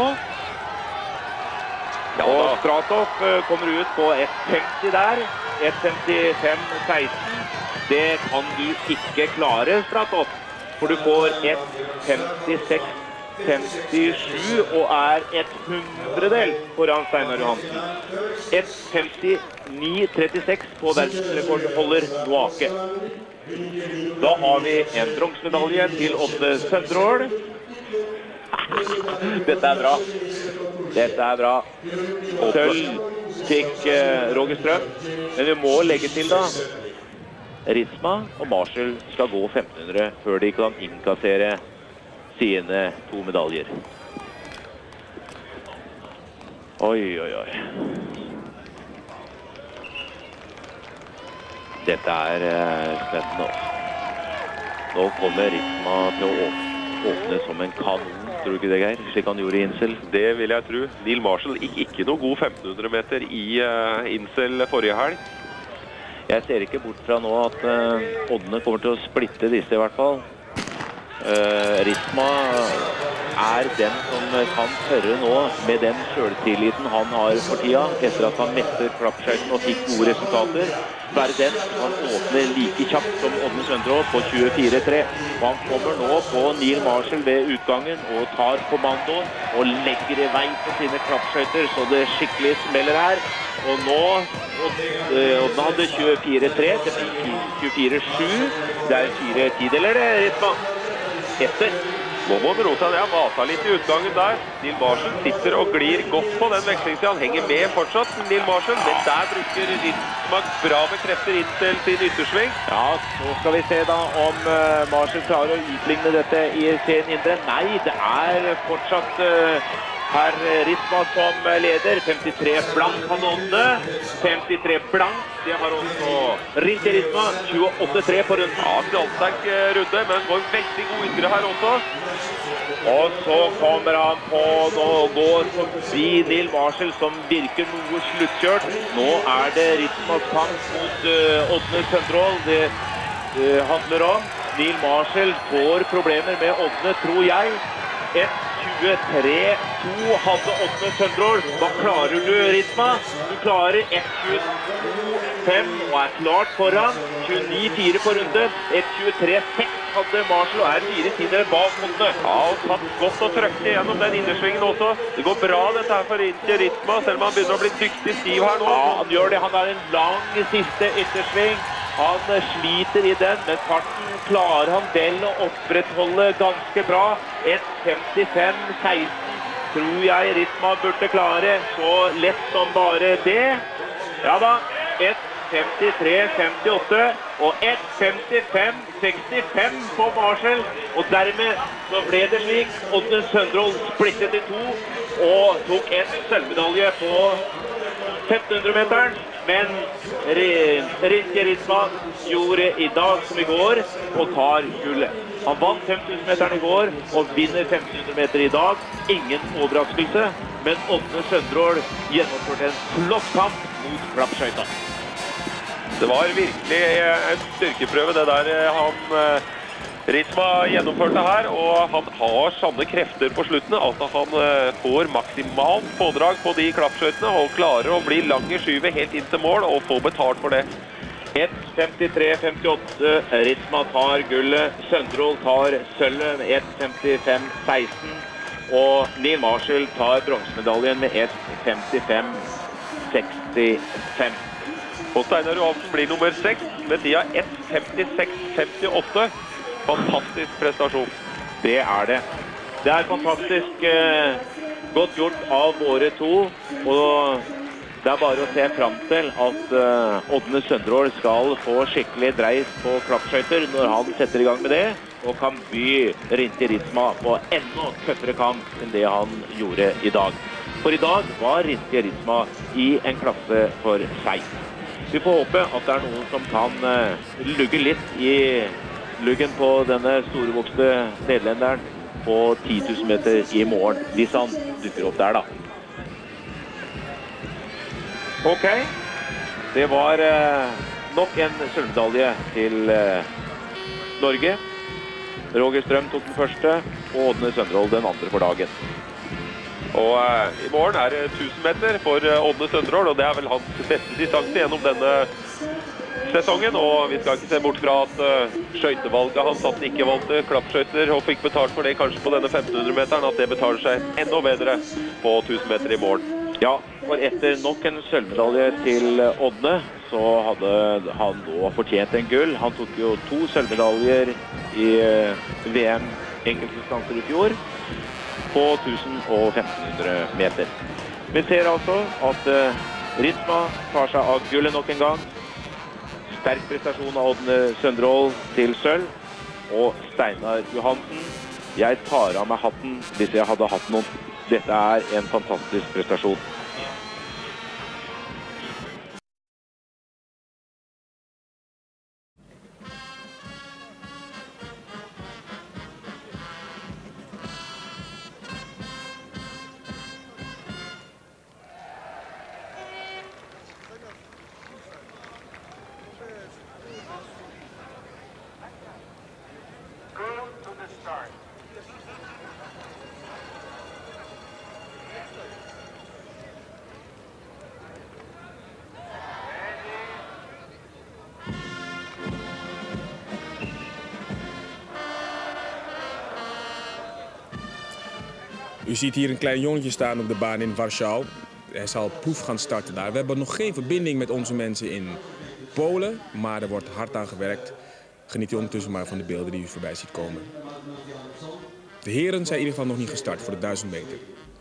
A: Ja, og Stratov kommer ut på ett femti der, ett femtifem seksten. Det kan du ikke klare, Stratov, for du får ett femtiseks femtisju og er et hundredel foran Steinar Johansen. ett femtini trettiseks på verdensrekordholder Noake. Da har vi en bronsemedalje til Ådne Søndrål. Dette er bra. Dette er bra. Sølv fikk eh, Roger Strøm. Men vi må legge til da. Ritsma og Marshall skal gå femten hundre før de kan innkassere sine to medaljer. Oi, oi, oi. Dette er eh, spennende også. Nå kommer Ritsma til å åpne. åpne som en kanon, tror du ikke det, Geir? Slik han gjorde i Insel.
B: Det vil jeg tro. Neil Marshall gikk ikke noe god femten hundre meter i uh, Insel forrige helg.
A: Jeg ser ikke bort fra nå at uh, Ådne kommer til å splitte disse i hvert fall. Uh, Ritsma er den som kan tørre nå med den selvtilliten han har for tida, etter at han mestet klappskøyten og fikk gode resultater. Være den som han åpner like kjapt som Ådne Søndrål på tjuefire tre. Og han kommer nå på Neil Marshall ved utgangen og tar kommandoen og legger i vei på sine klappskøyter, så det skikkelig smeller her. Og nå, Ådne hadde tjuefire tre, det blir tjuefire sju. Det er fire tideler, det, Ritsma. Etter.
B: Nå må han roe seg ned. Han vaser litt i utgangen der. Neil Marshall sitter og glir godt på den vekslingstiden. Han henger med fortsatt, Neil Marshall. Men der bruker Ritsma bra med krefter inn til sin yttersving.
A: Ja, så skal vi se da om uh, Marshall klarer å utligne dette i sin indre. Nei, det er fortsatt uh, herr Ritsma som leder. femtitre blank på Ådne. femtitre blank. Det har også Rinke Ritsma. tjueåtte tre på runden.
B: Ja, knallsterk runde, men går veldig god ytre her også.
A: Og så kommer han på nå går forbi Neil Marshall som virker noe sluttkjørt. Nå er det Ritsmas kamp mot uh, Ådne Søndrål. Det uh, handler om. Neil Marshall får problemer med Ådne, tror jeg. ett tjuetre to hadde Ådne Søndrål. Hva klarer du, Ritsma? Du klarer ett tjueto fem og er klart foran. tjueni fire på runde. ett tjuetre seks hadde Marshall og er fire tider bak Ådne.
B: Ja, og tatt godt å trøkke gjennom den innersvingen også. Det går bra dette her for Ritsma, selv om han begynner å bli dyktig stiv her nå.
A: Ja, han gjør det. Han har en lang siste yttersving. Han sliter i den, men farten klarer han vel å opprettholde ganske bra. ett femtifem seksten tror jeg Ritsma burde klare, så lett som bare det. Ja da, ett femtitre femtiåtte og ett femtifem sekstifem på Marshall. Og dermed så ble det slik. Ådne Søndrål splittet i to og tok en sølvmedalje på femten hundre meteren. Men Rinke Ritsma gjorde i dag som i går og tar gullet. Han vant fem tusen meteren i går og vinner femten hundre meter i dag. Ingen overraskelse, men Ådne Søndrål gjennomførte en flott kamp mot klappskøyta.
B: Det var virkelig en styrkeprøve det der han Ritsma gjennomførte her, og han har sanne krefter på slutten, altså han får maksimalt pådrag på de klappskøytene og klarer å bli lang i skyvet helt inn til mål og få betalt for det.
A: ett femtitre femtiåtte, Ritsma tar gullet, Søndrål tar sølvet med ett femtifem seksten, og Neil Marshall tar bronsemedaljen med ett femtifem sekstifem.
B: Og Steinar Johansen blir nummer seks med tida ett femtiseks femtiåtte. Fantastisk prestasjon.
A: Det er det. Det er fantastisk eh, godt gjort av våre to, og det er bare å se frem til at uh, Ådne Søndrål skal få skikkelig dreis på klappskøyter når han setter i gang med det, og kan by Rinti Ritsma på enda tøffere kamp enn det han gjorde i dag. For i dag var Rinti Ritsma i en klasse for seg. Vi får håpe at det er noen som kan uh, lugge litt i luggen på denne storvokste nederlenderen på ti tusen meter i morgen, hvis han dukker opp der da. Ok, det var uh, nok en sølvmedalje til uh, Norge. Roger Strøm tok den første, og Ådne Søndrål den andre for dagen.
B: Og uh, i morgen er det tusen meter for uh, Ådne Søndrål, og det er vel hans beste distanse gjennom denne sesongen. Og vi skal ikke se bort fra at uh, skøytevalget hans at ikke valgte klappskøyter og fikk betalt for det kanskje på denne femten hundre meteren, at det betaler seg enda bedre på tusen meter i morgen.
A: Ja, for etter nok en sølvmedalje til Ådne, så hadde han nå fortjent en gull. Han tok jo to sølvmedaljer i V M enkeltdistanser i fjor på tusen og femten hundre meter. Vi ser altså at uh, Ritsma tar seg av gullet nok en gang. Sterk prestasjon av Ådne Søndrål til sølv, og Steinar Johansen. Jeg tar av meg hatten hvis jeg hadde hatt noen. Dette er en fantastisk prestasjon.
D: U ziet hier een klein jongetje staan op de baan in Warschau. Hij zal proef gaan starten daar. We hebben nog geen verbinding met onze mensen in Polen, maar er wordt hard aan gewerkt. Geniet u ondertussen maar van de beelden die u voorbij ziet komen. De heren zijn in ieder geval nog niet gestart voor de duizend meter.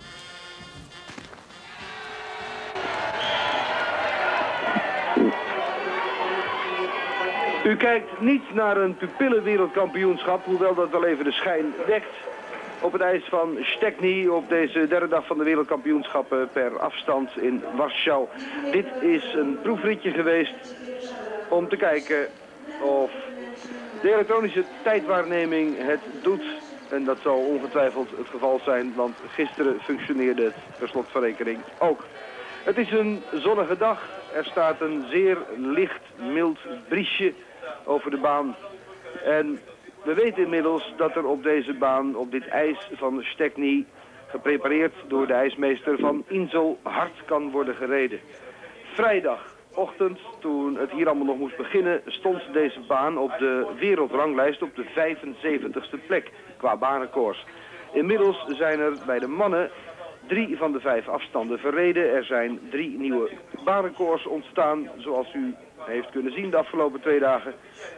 C: U kijkt niet naar een pupillenwereldkampioenschap, hoewel dat wel even de schijn wekt. Op het ijs van Stekny op deze derde dag van de wereldkampioenschappen per afstand in Warschau. Dit is een proefritje geweest om te kijken of de elektronische tijdwaarneming het doet. En dat zal ongetwijfeld het geval zijn, want gisteren functioneerde het per slot van rekening ook. Het is een zonnige dag. Er staat een zeer licht, mild briesje over de baan. En we weten inmiddels dat er op deze baan, op dit ijs van Stekny, geprepareerd door de ijsmeester van Insel, hard kan worden gereden. Vrijdagochtend, toen het hier allemaal nog moest beginnen, stond deze baan op de wereldranglijst op de vijfenzeventigste plek qua banenkoers. Inmiddels zijn er bij de mannen drie van de vijf afstanden verreden. Er zijn drie nieuwe banenkoers ontstaan, zoals u heeft kunnen zien de afgelopen twee dagen.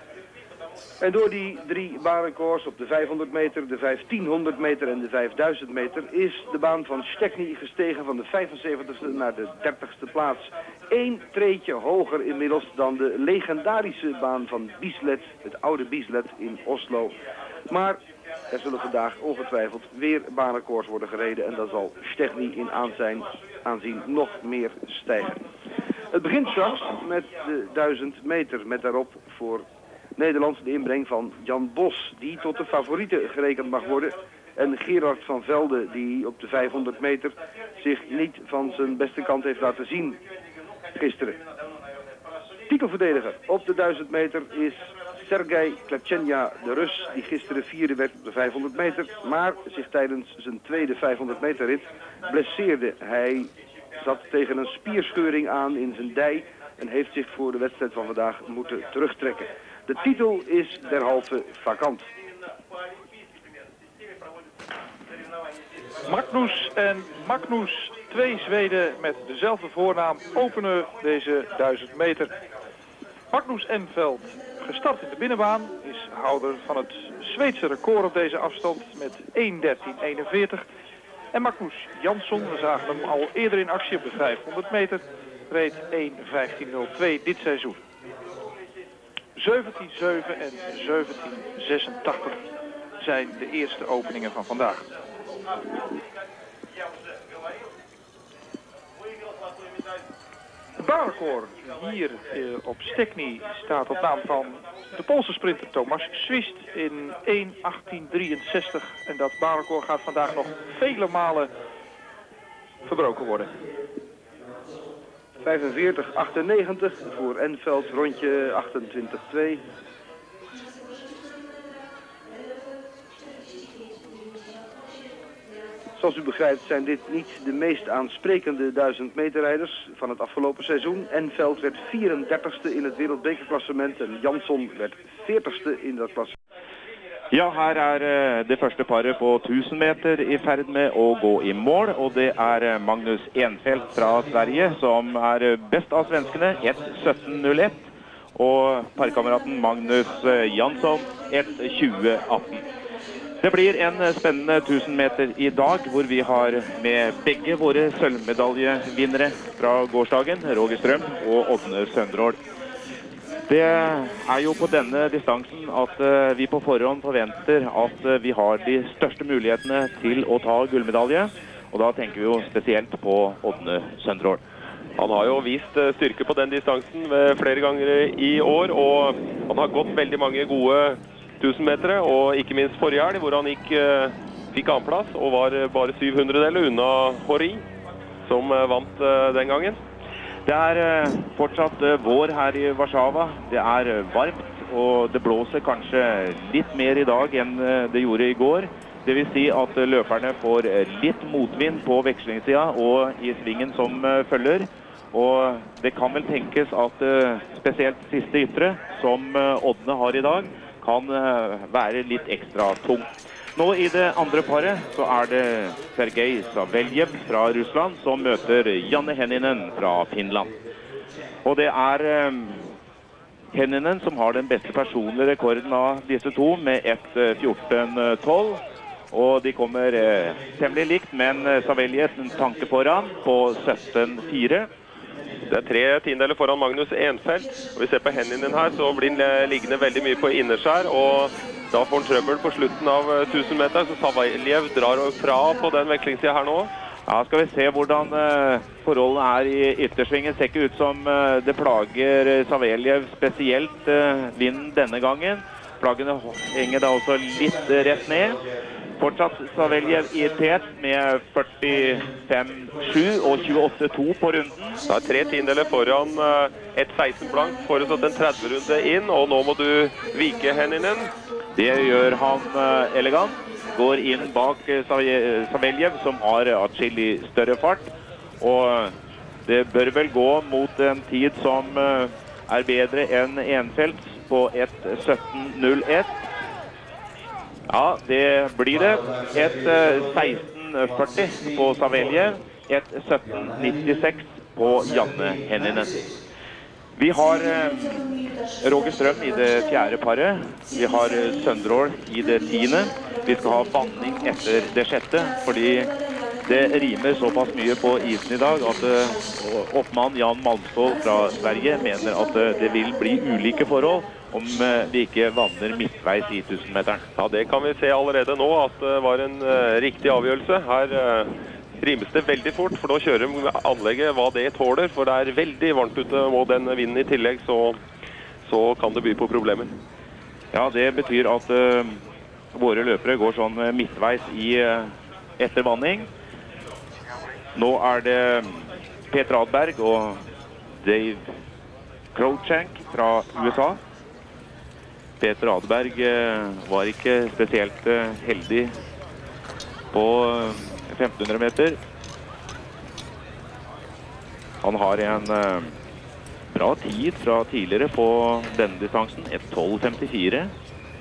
C: En door die drie banenkoers op de vijfhonderd meter, de vijftienhonderd meter en de vijfduizend meter is de baan van Stekny gestegen van de vijfenzeventigste naar de dertigste plaats. Eén treedje hoger inmiddels dan de legendarische baan van Bislett, het oude Bislett in Oslo. Maar er zullen vandaag ongetwijfeld weer banenkoers worden gereden en dan zal Stekny in aanzijn, aanzien nog meer stijgen. Het begint straks met de duizend meter, met daarop voor Nederland de inbreng van Jan Bos, die tot de favoriete gerekend mag worden. En Gerard van Velde, die op de vijfhonderd meter zich niet van zijn beste kant heeft laten zien gisteren. Titelverdediger op de duizend meter is Sergej Klatjenja, de Rus, die gisteren vierde werd op de vijfhonderd meter, maar zich tijdens zijn tweede vijfhonderd meter rit blesseerde. Hij zat tegen een spierscheuring aan in zijn dij en heeft zich voor de wedstrijd van vandaag moeten terugtrekken. De titel is derhalve vakant.
E: Magnus en Magnus Twee Zweden met dezelfde voornaam openen deze duizend meter. Magnus Enfeldt, gestart in de binnenbaan, is houder van het Zweedse record op deze afstand met één dertien eenenveertig. En Magnus Jansson, we zagen hem al eerder in actie op de vijfhonderd meter, reed één vijftien nul twee dit seizoen. zeventien zeven en zeventien zesentachtig zijn de eerste openingen van vandaag. Het baanrecord hier eh, op Stekny staat op naam van de Poolse sprinter Thomas Swist in één achttien drieënzestig. En dat baanrecord gaat vandaag nog vele malen verbroken worden.
C: vijfenveertig achtennegentig voor Enfeldt, rondje achtentwintig twee. Zoals u begrijpt zijn dit niet de meest aansprekende duizend meterrijders van het afgelopen seizoen. Enfeldt werd vierendertigste in het wereldbekerklassement en Jansson werd veertigste in dat klassement.
A: Ja, her er uh, det første paret på tusen meter i ferd med å gå i mål, og det er uh, Magnus Enfeldt fra Sverige som er uh, best av svenskene, ett sytten null ett, og parkameraten Magnus uh, Jansson, ett tjue atten. Det blir en spennende tusen meter i dag, hvor vi har med begge våre sølvmedaljevinnere fra gårsdagen, Roger Strøm og Ådne Søndrål. Det er jo på denne distansen at uh, vi på forhånd forventer at uh, vi har de største mulighetene til å ta gullmedalje, og da tenker vi jo spesielt på Ådne Søndrål.
B: Han har jo vist uh, styrke på den distansen ved flere ganger i år, og han har gått veldig mange gode tusenmetere, og ikke minst forrige helg, hvor han gikk, uh, fikk annenplass og var uh, bare syv hundredeler unna Hori, som uh, vant uh, den gangen.
A: Det er uh, fortsatt uh, vår her i Warszawa. Det er uh, varmt, og det blåser kanskje litt mer i dag enn uh, det gjorde i går. Det vil si at uh, løperne får uh, litt motvind på vekslingssida og i svingen som uh, følger. Og det kan vel tenkes at uh, spesielt siste ytre, som uh, Ådne har i dag, kan uh, være litt ekstra tung. Nå i det andre paret så er det Sergej Saveljev fra Russland som møter Janne Henninen fra Finland. Og det er um, Henninen som har den beste personlige rekorden av disse to med ett fjorten tolv. Og de kommer uh, temmelig likt, men uh, Saveljev en tanke foran på sytten fire.
B: Det er tre tiendeler foran Magnus Enfeldt. Og vi ser på Henninen her, så blir han liggende veldig mye på innerskjær, og da får han trøbbel på slutten av tusen meter, så Saveljev drar fra på den vekslingssida her nå.
A: Ja, skal vi se hvordan uh, forholdene er i yttersvingen. Ser ikke ut som uh, det plager Saveljev spesielt uh, vinden denne gangen. Plaggene henger da også litt uh, rett ned. Fortsatt Saveljev irritert med førtifem sju og tjueåtte to på runden.
B: Det er tre tiendeler foran uh, ett seksten blank, forutsatt en tretti runde inn, og nå må du vike Henninen.
A: Det gjør han uh, elegant. Går inn bak uh, Saveljev, som har atskillig større fart. Og det bør vel gå mot en tid som uh, er bedre enn Enfeldt på ett sytten null ett. Ja, det blir det. ett seksten førti på Saveljev, ett sytten nittiseks på Janne Henninen. Vi har eh, Roger Strøm i det fjerde paret. Vi har eh, Søndrål i det tiende. Vi skal ha vanning etter det sjette, fordi det rimer såpass mye på isen i dag at eh, oppmann Jan Malmstål fra Sverige mener at eh, det vil bli ulike forhold om eh, vi ikke vanner midtveis i tusenmeteren.
B: Ja, det kan vi se allerede nå, at det var en uh, riktig avgjørelse. Her uh, rimes det veldig fort, for nå kjører anlegget hva det tåler, for det er veldig varmt ute, og den vinden i tillegg, så, så kan det by på problemer.
A: Ja, det betyr at uh, våre løpere går sånn midtveis i uh, ettervanning. Nå er det Peter Adberg og Dave Cruikshank fra U S A. Peter Adberg uh, var ikke spesielt uh, heldig på uh, femten hundre meter. Han har en uh, bra tid fra tidligere på denne distansen, ett tolv femtifire.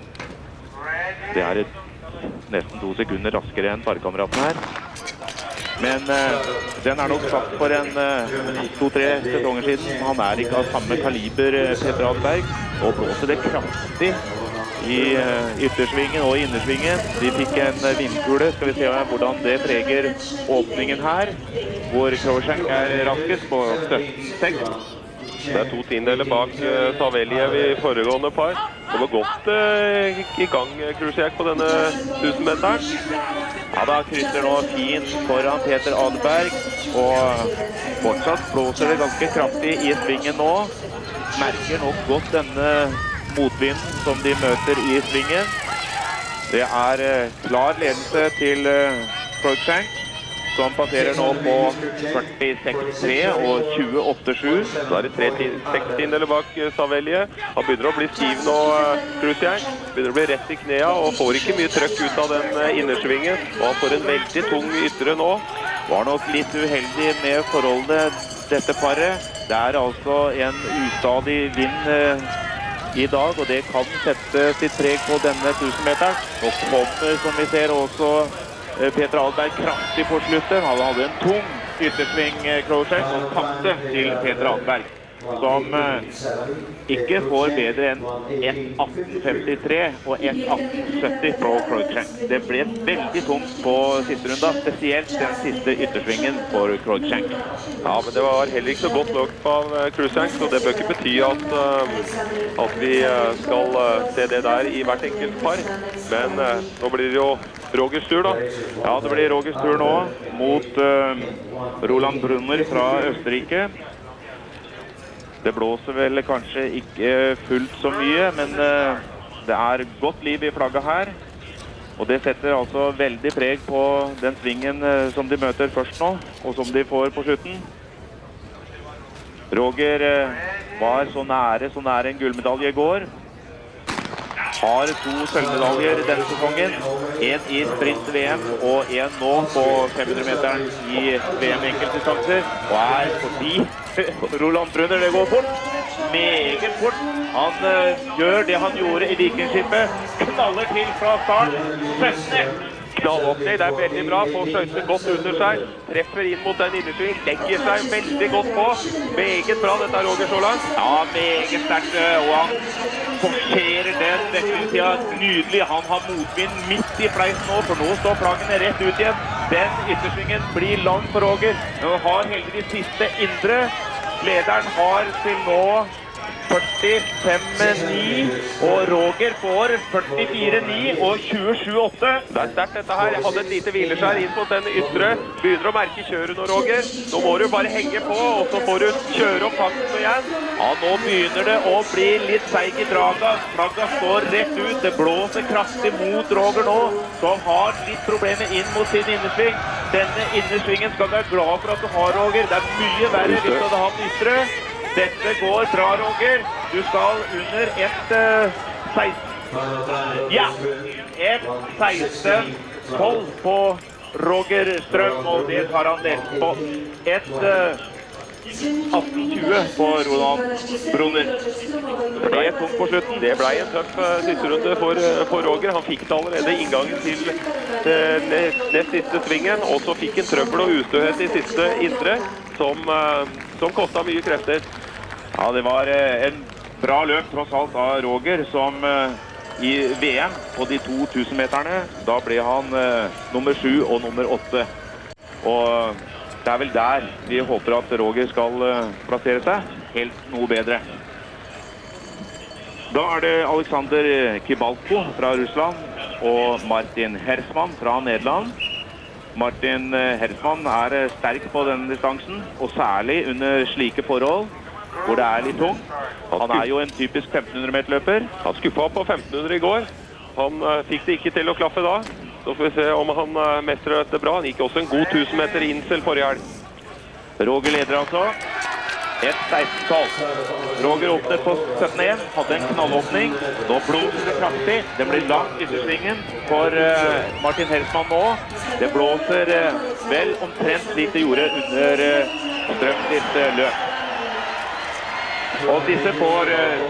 A: Det er et, nesten to sekunder raskere enn parkameraten her. Men uh, den er nok satt for en uh, to-tre sesonger siden. Han er ikke av samme kaliber, uh, Peter Adberg. Og blåser det kraftig i uh, yttersvingen og innersvingen. De fikk en uh, vindkule. Skal vi se hvordan det preger åpningen her. Hvor Krojcek er raskest på sytten seks.
B: Det er to tiendedeler bak uh, Saveliev i foregående par. Det var godt uh, i gang Krojcek på denne tusen-meteren.
A: Ja, da krysser nå fint foran Peter Adberg, og fortsatt blåser det ganske kraftig i svingen nå. Merker nok godt denne motvinden som de møter i svingen. Det er uh, klar ledelse til uh, Krojcek, som passerer nå på førtiseks tre og tjueåtte sju.
B: Så er det tre seks tiendedeler bak Saveliev. Han begynner å bli stiv nå, Krojcek. Begynner å bli rett i knea og får ikke mye trøkk ut av den innersvingen. Og han får en veldig tung ytre nå.
A: Var nok litt uheldig med forholdene dette paret. Det er altså en ustadig vind eh, i dag, og det kan sette sitt preg på denne tusen-meteren. Og kommer, som vi ser, også Peter Adberg kraftig på slutten. Han hadde en tung yttersving, Krojcek, og tapte til Peter Adberg, som uh, ikke får bedre enn ett atten femtitre og ett atten sytti på Krojcek. Det ble veldig tungt på siste runda, spesielt den siste yttersvingen for Krojcek.
B: Ja, men det var heller ikke så godt løp av uh, Krojcek, så det bør ikke bety at, uh, at vi uh, skal uh, se det der i hvert enkelt par. Men uh, nå blir det jo Rogers tur da.
A: Ja, det blir Rogers tur nå mot uh, Roland Brunner fra Østerrike. Det blåser vel kanskje ikke fullt så mye, men uh, det er godt liv i flagget her. Og det setter altså veldig preg på den svingen uh, som de møter først nå, og som de får på slutten. Roger uh, var så nære, så nære en gullmedalje i går. Har to sølvmedaljer denne sesongen. En i sprint-V M og en nå på fem hundre meteren i V M enkeltdistanser. Og er forbi Roland Brunner. Det går fort. Meget fort. Han uh, gjør det han gjorde i Vikingskipet. Knaller til fra start. sytten.
B: Knallåpning, det er veldig bra. Får skjøyter godt under seg. Treffer inn mot den innersving. Legger seg veldig godt på. Meget bra dette er Roger så langt.
A: Ja, meget sterkt. Og han forserer den definitivt nydelig. Han har motvind midt i fleisen nå, for nå står flaggene rett ut igjen. Den yttersvingen blir lang for Roger. Nå har heldigvis siste indre. Lederen har til nå førtifem ni, og Roger får førtifire ni og tjuesju åtte.
B: Det er sterkt dette her. Jeg hadde et lite hvileskjær inn mot den ytre. Begynner å merke kjøret nå, Roger. Nå må du bare henge på, og så får du kjøre opp fangsten igjen.
A: Ja, nå begynner det å bli litt seig i draga. Flagga står rett ut. Det blåser kraftig mot Roger nå, som har litt problemer inn mot sin innersving. Denne innersvingen skal du være glad for at du har, Roger. Det er mye verre hvis du hadde hatt ytre. Dette går bra, Roger. Du skal under ett uh, seksten. Ja, ett seksten tolv på Roger Strøm, og det tar han lett på. ett atten tjue på Roland Brunner. Det ble tungt på slutten.
B: Det ble en tøff uh, siste runde for, uh, for Roger. Han fikk det allerede inngangen til uh, nest, nest siste svingen, og så fikk han trøbbel og ustøhet i siste indre, som, uh, som kostet mye krefter.
A: Ja, det var uh, en bra løp tross alt av Roger, som uh, i V M på de to tusen meterne, da ble han uh, nummer sju og nummer åtte. Og det er vel der vi håper at Roger skal uh, plassere seg helt noe bedre. Da er det Alexander Kibalko fra Russland og Martin Hersman fra Nederland. Martin Hersman er sterk på denne distansen, og særlig under slike forhold, hvor det er litt tungt. Han er jo en typisk femten hundre meter løper.
B: Han skuffa på femten hundre i går. Han uh, fikk det ikke til å klaffe da. Så får vi se om han uh, mestrer dette bra. Han gikk også en god tusen meter i Insel forrige helg.
A: Roger leder altså. ett seksten tolv. Roger åpnet på sytten én, hadde en knallåpning. Nå blåser det kraftig. Det blir langt yttersvingen for uh, Martin Hersman nå. Det blåser uh, vel omtrent slik det gjorde under uh, Strøm sitt uh, løp. Og disse får uh, sytten sju.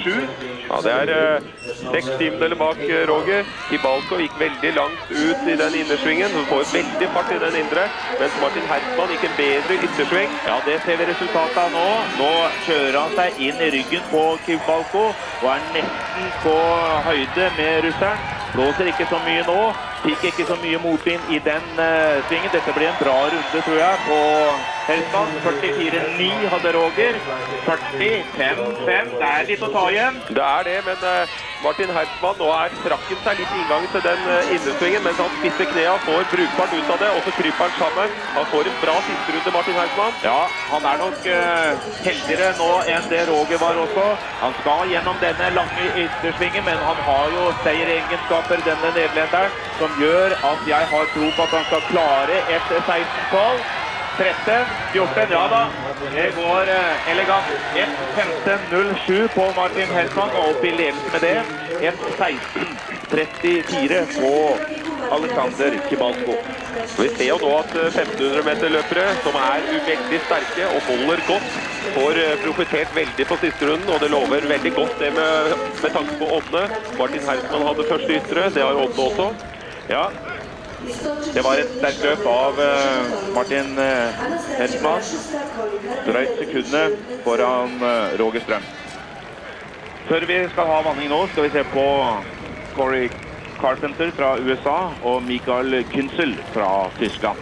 B: sju. Ja, det er uh, seks timedeler bak uh, Roger. Kibalko gikk veldig langt ut i den innersvingen. Han får veldig fart i den indre, mens Martin Hertzmann gikk en bedre yttersving.
F: Ja, det ser vi resultatet av nå. Nå kjører han seg inn i ryggen på Kibalko og er nesten på høyde med russeren. Blåser ikke så mye nå. Fikk ikke så mye motvind i den uh, svingen. Dette blir en bra runde, tror jeg, på Hertzmann. førtifire ni hadde Roger. førtifem fem. Det er litt å ta igjen.
B: Det er det, men uh, Martin Hertzmann nå er trakken seg litt i inngangen til den uh, innersvingen, mens han spisser knea, får brukbart ut av det, og så kryper han sammen. Han får en bra siste runde, Martin Hertzmann.
F: Ja, han er nok uh, heldigere nå enn det Roger var også. Han skal gjennom denne lange yttersvingen, men han har jo seieregenskaper, denne nederlenderen, som gjør at jeg har tro på at han skal klare et seksten tolv. tretten fjorten, ja da. Det går uh, elegant. ett femten null sju på Martin Hertzmann, og opp i ledelse med det. ett seksten trettifire på Alexander Kibalko.
B: Vi ser jo nå at femtenhundre meter løpere, som er veldig sterke og holder godt, får profitert veldig på siste runden, og det lover veldig godt det med, med tanke på Ådne. Martin Hertzmann hadde første ytre, det har Ådne også.
F: Ja, det var et sterkt løp av uh, Martin uh, Hertzmann. Drøyt sekundene foran uh, Roger Strøm. Før vi skal ha vanning nå, skal vi se på Corey Carpenter fra U S A og Michael Künzel fra Tyskland.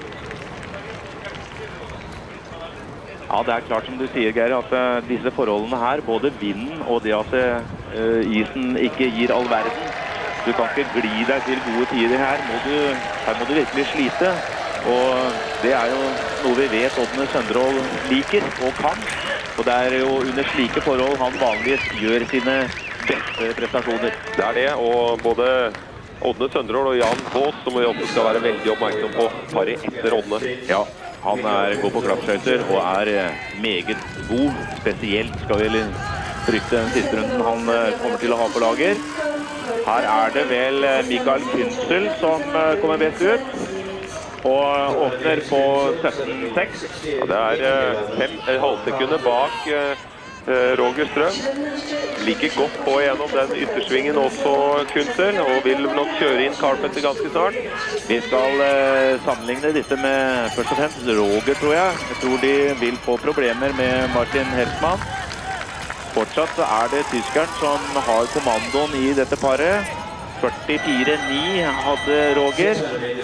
F: Ja, det er klart som du sier, Geir, at uh, disse forholdene her, både vinden og det at uh, isen ikke gir all verden, du kan ikke gli deg til gode tider her. Må du, her må du virkelig slite. Og det er jo noe vi vet Ådne Søndrål liker og kan. Og det er jo under slike forhold han vanligvis gjør sine beste prestasjoner.
B: Det er det, og både Ådne Søndrål og Jan Bås, som vi også skal være veldig oppmerksom på, paret etter Ådne.
F: Ja, han er god på klappskøyter og er meget god. Spesielt skal vi frykte den siste runden han kommer til å ha på lager. Her er det vel Michael Künzel som kommer best ut, og åpner på sytten seks.
B: Ja, det er fem halvsekunder bak uh, Roger Strøm. Ligger godt på gjennom den yttersvingen også Künzel, og vil nok kjøre inn Carpenter ganske snart.
F: Vi skal uh, sammenligne disse med først og fremst Roger, tror jeg. Jeg tror de vil få problemer med Martin Hertzmann. Fortsatt så er det tyskeren som har kommandoen i dette paret. førtifire ni hadde Roger,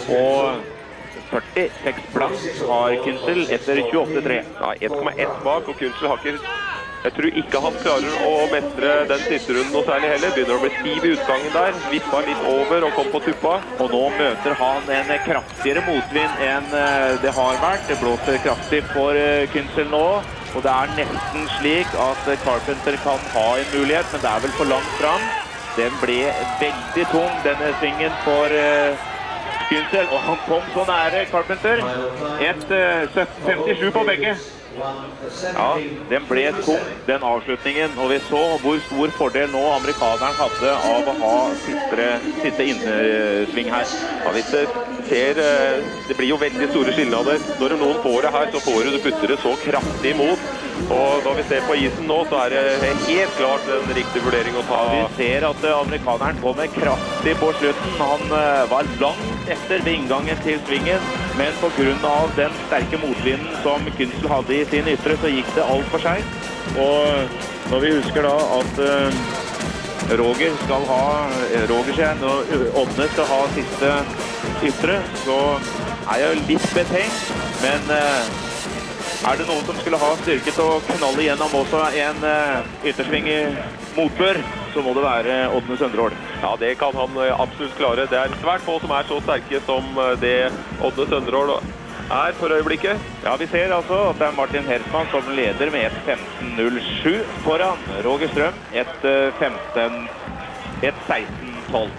F: og førtiseks blank har Künzel etter tjueåtte tre.
B: Ja, ett komma ett bak, og Künzel har ikke... Jeg tror ikke han klarer å mestre den siste runden noe særlig heller. Begynner å bli stiv i utgangen der, vippa litt over og kom på tuppa.
F: Og nå møter han en kraftigere motvind enn det har vært. Det blåser kraftig for Künzel nå. Og det er nesten slik at Carpenter kan ha en mulighet, men det er vel for langt fram. Den ble veldig tung, denne svingen for uh, Künzel, og han kom så nære Carpenter. Et uh, sytten femtisju på begge. Ja, den ble tung, den avslutningen, og vi så hvor stor fordel nå amerikaneren hadde av å ha siste, siste innesving her.
B: Ja, hvis det ser, det blir jo veldig store skillnader. Når noen får det her, så får du det putter det så kraftig imot. Og når vi ser på isen nå, så er det helt klart en riktig vurdering å ta.
F: Ja, vi ser at amerikaneren kommer kraftig på slutten. Han var langt etter ved inngangen til svingen, men på grunn av den sterke motvinden som Künzel hadde i sin ytre, så gikk det alt for seg. Og når vi husker da at uh, Roger skal ha, Roger sier, og Ådne skal ha siste ytre, så er jeg litt betenkt, men uh, er det noen som skulle ha styrket å knalle gjennom også en uh, yttersving i motbør, så må det være Ådne Søndrål.
B: Ja, det kan han absolutt klare. Det er svært få som er så sterke som det Ådne Søndrål er for øyeblikket.
F: Ja, vi ser altså at det er Martin Hertzmann som leder med et femten null sju foran Roger Strøm, et femten, et seksten tolv.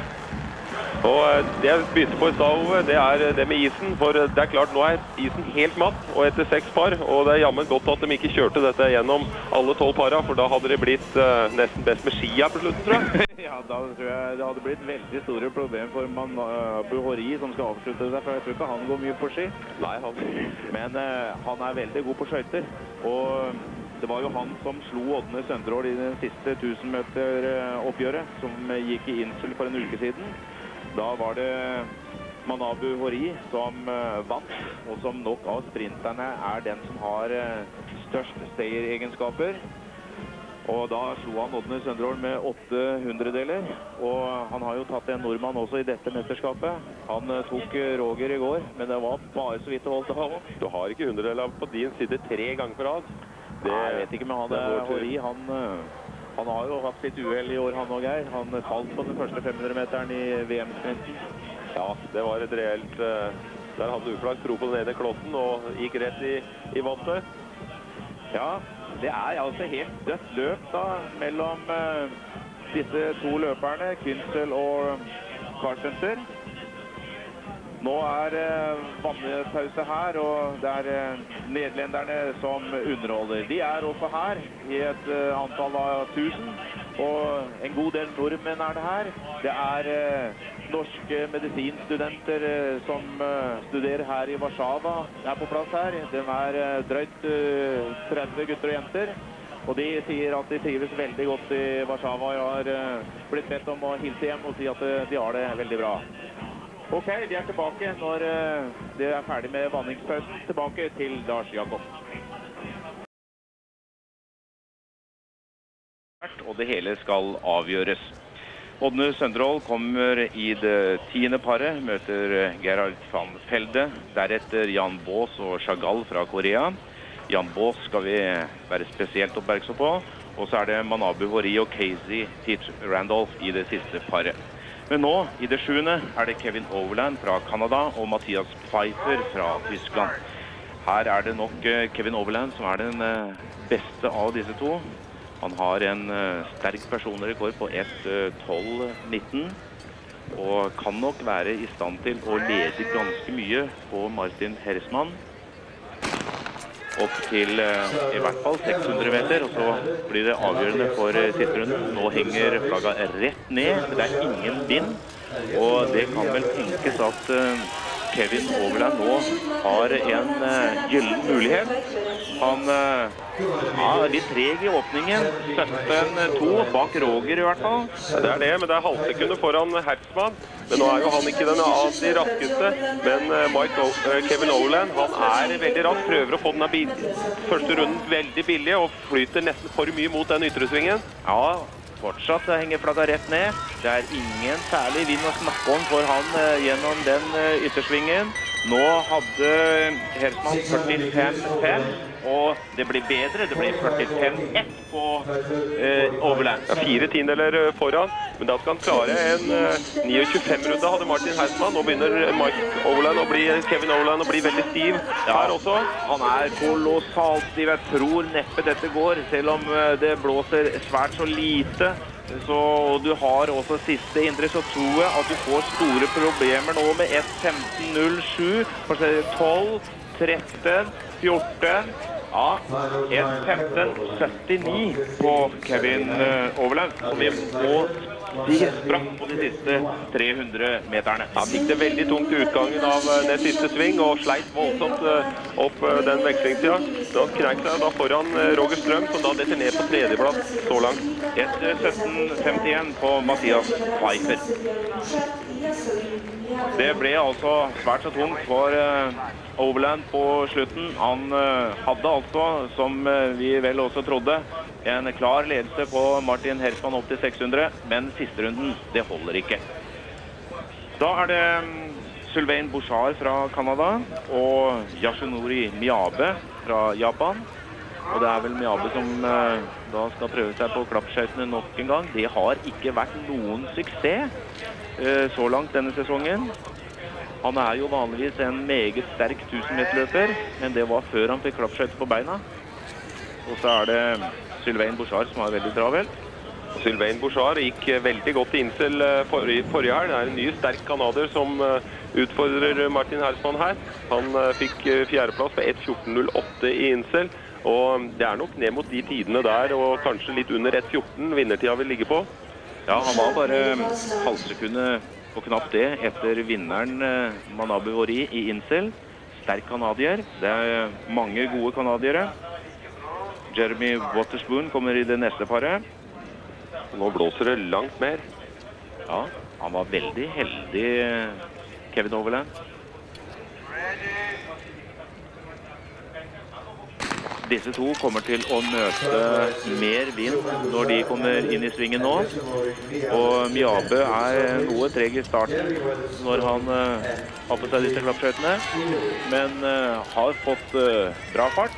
B: Og det jeg begynte på i stad, det er det med isen, for det er klart nå er isen helt matt, og etter seks par, og det er jammen godt at de ikke kjørte dette gjennom alle tolv para, for da hadde det blitt uh, nesten best med skia på slutten, tror jeg.
F: Ja, da tror jeg det hadde blitt veldig store problemer for Manabu Hori som skal avslutte seg, for jeg tror ikke han går mye på ski.
B: Nei, han...
F: Men uh, han er veldig god på skøyter, og Det var jo han som slo Ådne Søndrål i den siste tusen meter oppgjøret, som gikk i Insel for en uke siden. Da var det Manabu Hori som vant, og som nok av sprinterne er den som har størst seieregenskaper. Og da slo han Ådne Søndrål med åtte hundredeler, og han har jo tatt en nordmann også i dette mesterskapet. Han tok Roger i går, men det var bare så vidt det holdt av.
B: Du har ikke hundredeler på din side tre ganger på rad.
F: Det, Nei, jeg vet ikke, men han er Hori, han, han har jo hatt sitt uhell i år, han og Geir. Han falt på den første fem hundre meteren i V M-sprinten.
B: Ja, det var et reelt... Der hadde Uflagg tro på den ene klotten og gikk rett i, i vannet.
F: Ja, det er altså helt dødt løp da, mellom uh, disse to løperne, Künzel og Carpenter. Nå er uh, vannpause her, og det er uh, nederlenderne som underholder. De er også her i et uh, antall av tusen, og en god del nordmenn er det her. Det er uh, norske medisinstudenter uh, som uh, studerer her i Warszawa. De er på plass her. De er uh, drøyt uh, tretti gutter og jenter. Og de sier at de trives veldig godt i Warszawa. Jeg har uh, blitt bedt om å hilse hjem og si at uh, de har det veldig bra. Ok, de er tilbake når uh, de er ferdig med vanningspausen. Tilbake til Lars Jakob. Og det hele skal avgjøres. Ådne Søndrål kommer i det tiende paret, møter Gerhard van Felde, deretter Jan Bås og Chagall fra Korea. Jan Bås skal vi være spesielt oppmerksom på, og så er det Manabu Hori og Casey Pete Randolph i det siste paret. Men nå, i det sjuende, er det Kevin Overland fra Canada og Mathias Pfeiffer fra Tyskland. Her er det nok Kevin Overland som er den beste av disse to. Han har en uh, sterk personrekord på ett tolv nitten, og kan nok være i stand til å lede ganske mye på Martin Hersman. Opp til uh, i hvert fall seks hundre meter, og så blir det avgjørende for uh, siste runden. Nå henger flagget rett ned, det er ingen vind, og det kan vel tenkes at uh, Kevin Overland nå har en uh, gyllen mulighet. Han uh, ja, er litt treg i åpningen. sytten to bak Roger i hvert fall.
B: Ja, det er det, men det er halvsekundet foran Hersman. Men nå er jo han ikke den av de raskeste. Men uh, Mike o uh, Kevin Overland, han er veldig rask. Prøver å få den første runden veldig billig og flyter nesten for mye mot den ytre svingen.
F: Ja, fortsatt henger flagget rett ned. Det er ingen særlig vind å snakke om for han uh, gjennom den uh, yttersvingen. Nå hadde Hersman førtifem fem, og det blir bedre. Det blir førtifem ett på uh, Overland.
B: Ja, fire tiendeler foran, men da skal han klare en uh, tjueni runde hadde Martin Hersman. Nå begynner Mike Overland å bli, Kevin Overland å bli veldig stiv
F: ja, her også. Han er kolossalt stiv. Jeg tror neppe dette går, selv om uh, det blåser svært så lite. Så du har også siste indre, så tror jeg at du får store problemer nå med ett femten null sju, tolv, tretten, fjorten, ja, ett femten syttini på Kevin Overland. Og vi må de sprakk på de siste tre hundre meterne.
B: Han fikk det veldig tungt i utgangen av den siste sving og sleit voldsomt opp den vekslingstida. Da kneik seg da foran Roger Strøm, som da detter ned på tredjeplass så langt.
F: ett sytten femtien på Mathias Pfeiffer. Det ble altså svært så tungt for uh, Overland på slutten. Han uh, hadde altså, som uh, vi vel også trodde, en klar ledelse på Martin Hersman opp til seks hundre, men siste runden, det holder ikke. Da er det um, Sylvain Bouchard fra Canada og Yasunori Miyabe fra Japan. Og det er vel Miyabe som uh, da skal prøve seg på klappskøytene nok en gang. Det har ikke vært noen suksess uh, så langt denne sesongen. Han er jo vanligvis en meget sterk tusenmeterløper, men det var før han fikk klappskøyter på beina. Og så er det Sylvain Bouchard som er veldig travelt.
B: Sylvain Bouchard gikk veldig godt i Insel forrige, forrige her. Det er en ny sterk kanader som utfordrer Martin Hersman her. Han fikk fjerdeplass på ett fjorten null åtte i Insel. Og det er nok ned mot de tidene der, og kanskje litt under ett fjorten vinnertida vil ligge på.
F: Ja, han var bare halvsekundet på knapt det etter vinneren Manabu Hori i Insel. Sterk kanadier. Det er mange gode kanadiere.
A: Jeremy Waterspoon kommer i det neste paret.
B: Nå blåser det langt mer.
A: Ja, han var veldig heldig, Kevin Overland. Disse to kommer til å møte mer vind når de kommer inn i svingen nå. Og Miabe er noe treg i starten når han uh, har på seg disse klappskøytene, men uh, har fått uh, bra fart.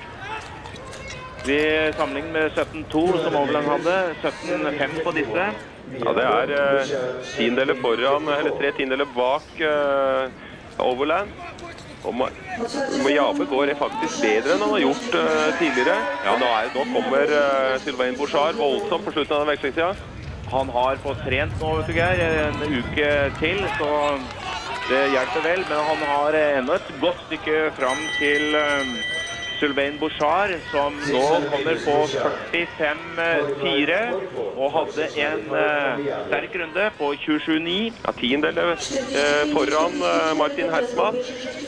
A: Vi sammenligner med sytten to som Overland hadde, sytten fem på disse.
B: Ja, det er uh, tiendeler foran, eller tre tiendeler bak uh, Overland. Og Miabe går faktisk bedre enn han har gjort uh, tidligere. Ja, nå, er, nå kommer uh, Sylvain Bouchard voldsomt på slutten av den vekslingstida.
A: Han har fått trent nå, vet du Geir, en uke til, så det hjelper vel. Men han har enda et godt stykke fram til uh, Sylvain Bouchard, som nå kommer på førtifem fire og hadde en uh, sterk runde på tjuesju ni.
B: Ja, tiendel uh, foran uh, Martin Hersman.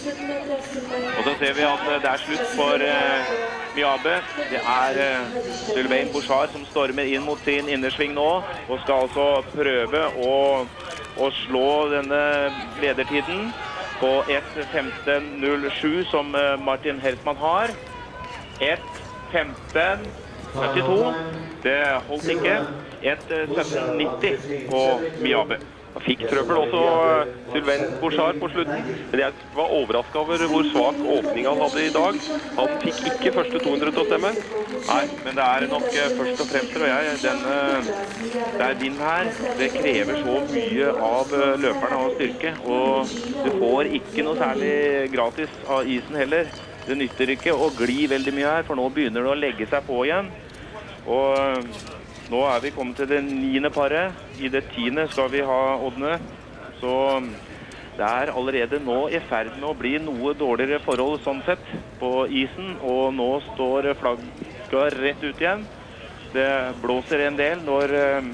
A: Og så ser vi at det er slutt for uh, Miabe. Det er uh, Sylvain Bouchard som stormer inn mot sin innersving nå, og skal altså prøve å, å slå denne ledertiden på ett femten null sju som uh, Martin Hersman har. ett femten syttito. Det holdt ikke. ett sytten nitti på Miabe.
B: Han fikk trøbbel også uh, Sylvain Bouchard på slutten, men jeg var overrasket over hvor svak åpning han hadde i dag. Han fikk ikke første to hundre til å stemme.
A: Nei, men det er nok uh, først og fremst, tror jeg, denne, det er vind her. Det krever så mye av uh, løperne av styrke, og du får ikke noe særlig gratis av isen heller. Det nytter ikke å gli veldig mye her, for nå begynner det å legge seg på igjen. Og uh, nå er vi kommet til det niende paret. I det tiende skal vi ha oddene. Så det er allerede nå i ferd med å bli noe dårligere forhold sånn sett på isen. Og nå står flagget rett ut igjen. Det blåser en del når um,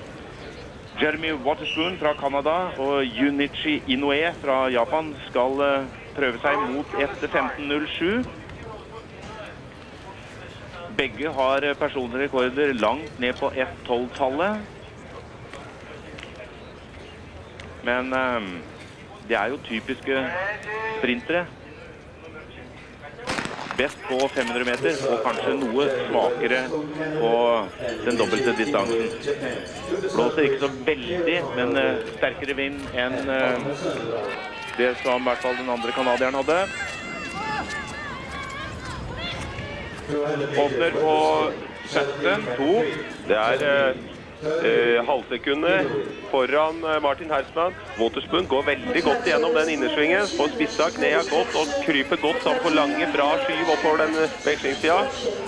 A: Jeremy Waterspoon fra Canada og Junichi Inoue fra Japan skal uh, prøve seg mot ett femten null sju. Begge har personlige rekorder langt ned på ett tolv-tallet. Men um, de er jo typiske sprintere. Best på fem hundre meter, og kanskje noe svakere på den dobbelte distansen. Blåser ikke så veldig, men uh, sterkere vind enn uh, det som i hvert fall den andre kanadieren hadde.
B: Åpner på sytten to. Det er eh, eh, halvsekundet foran eh, Martin Hersman. Waterspoon går veldig godt gjennom den innersvingen. Får spissa knea godt og kryper godt sammen på lange fra skyv oppover den vekslingstida.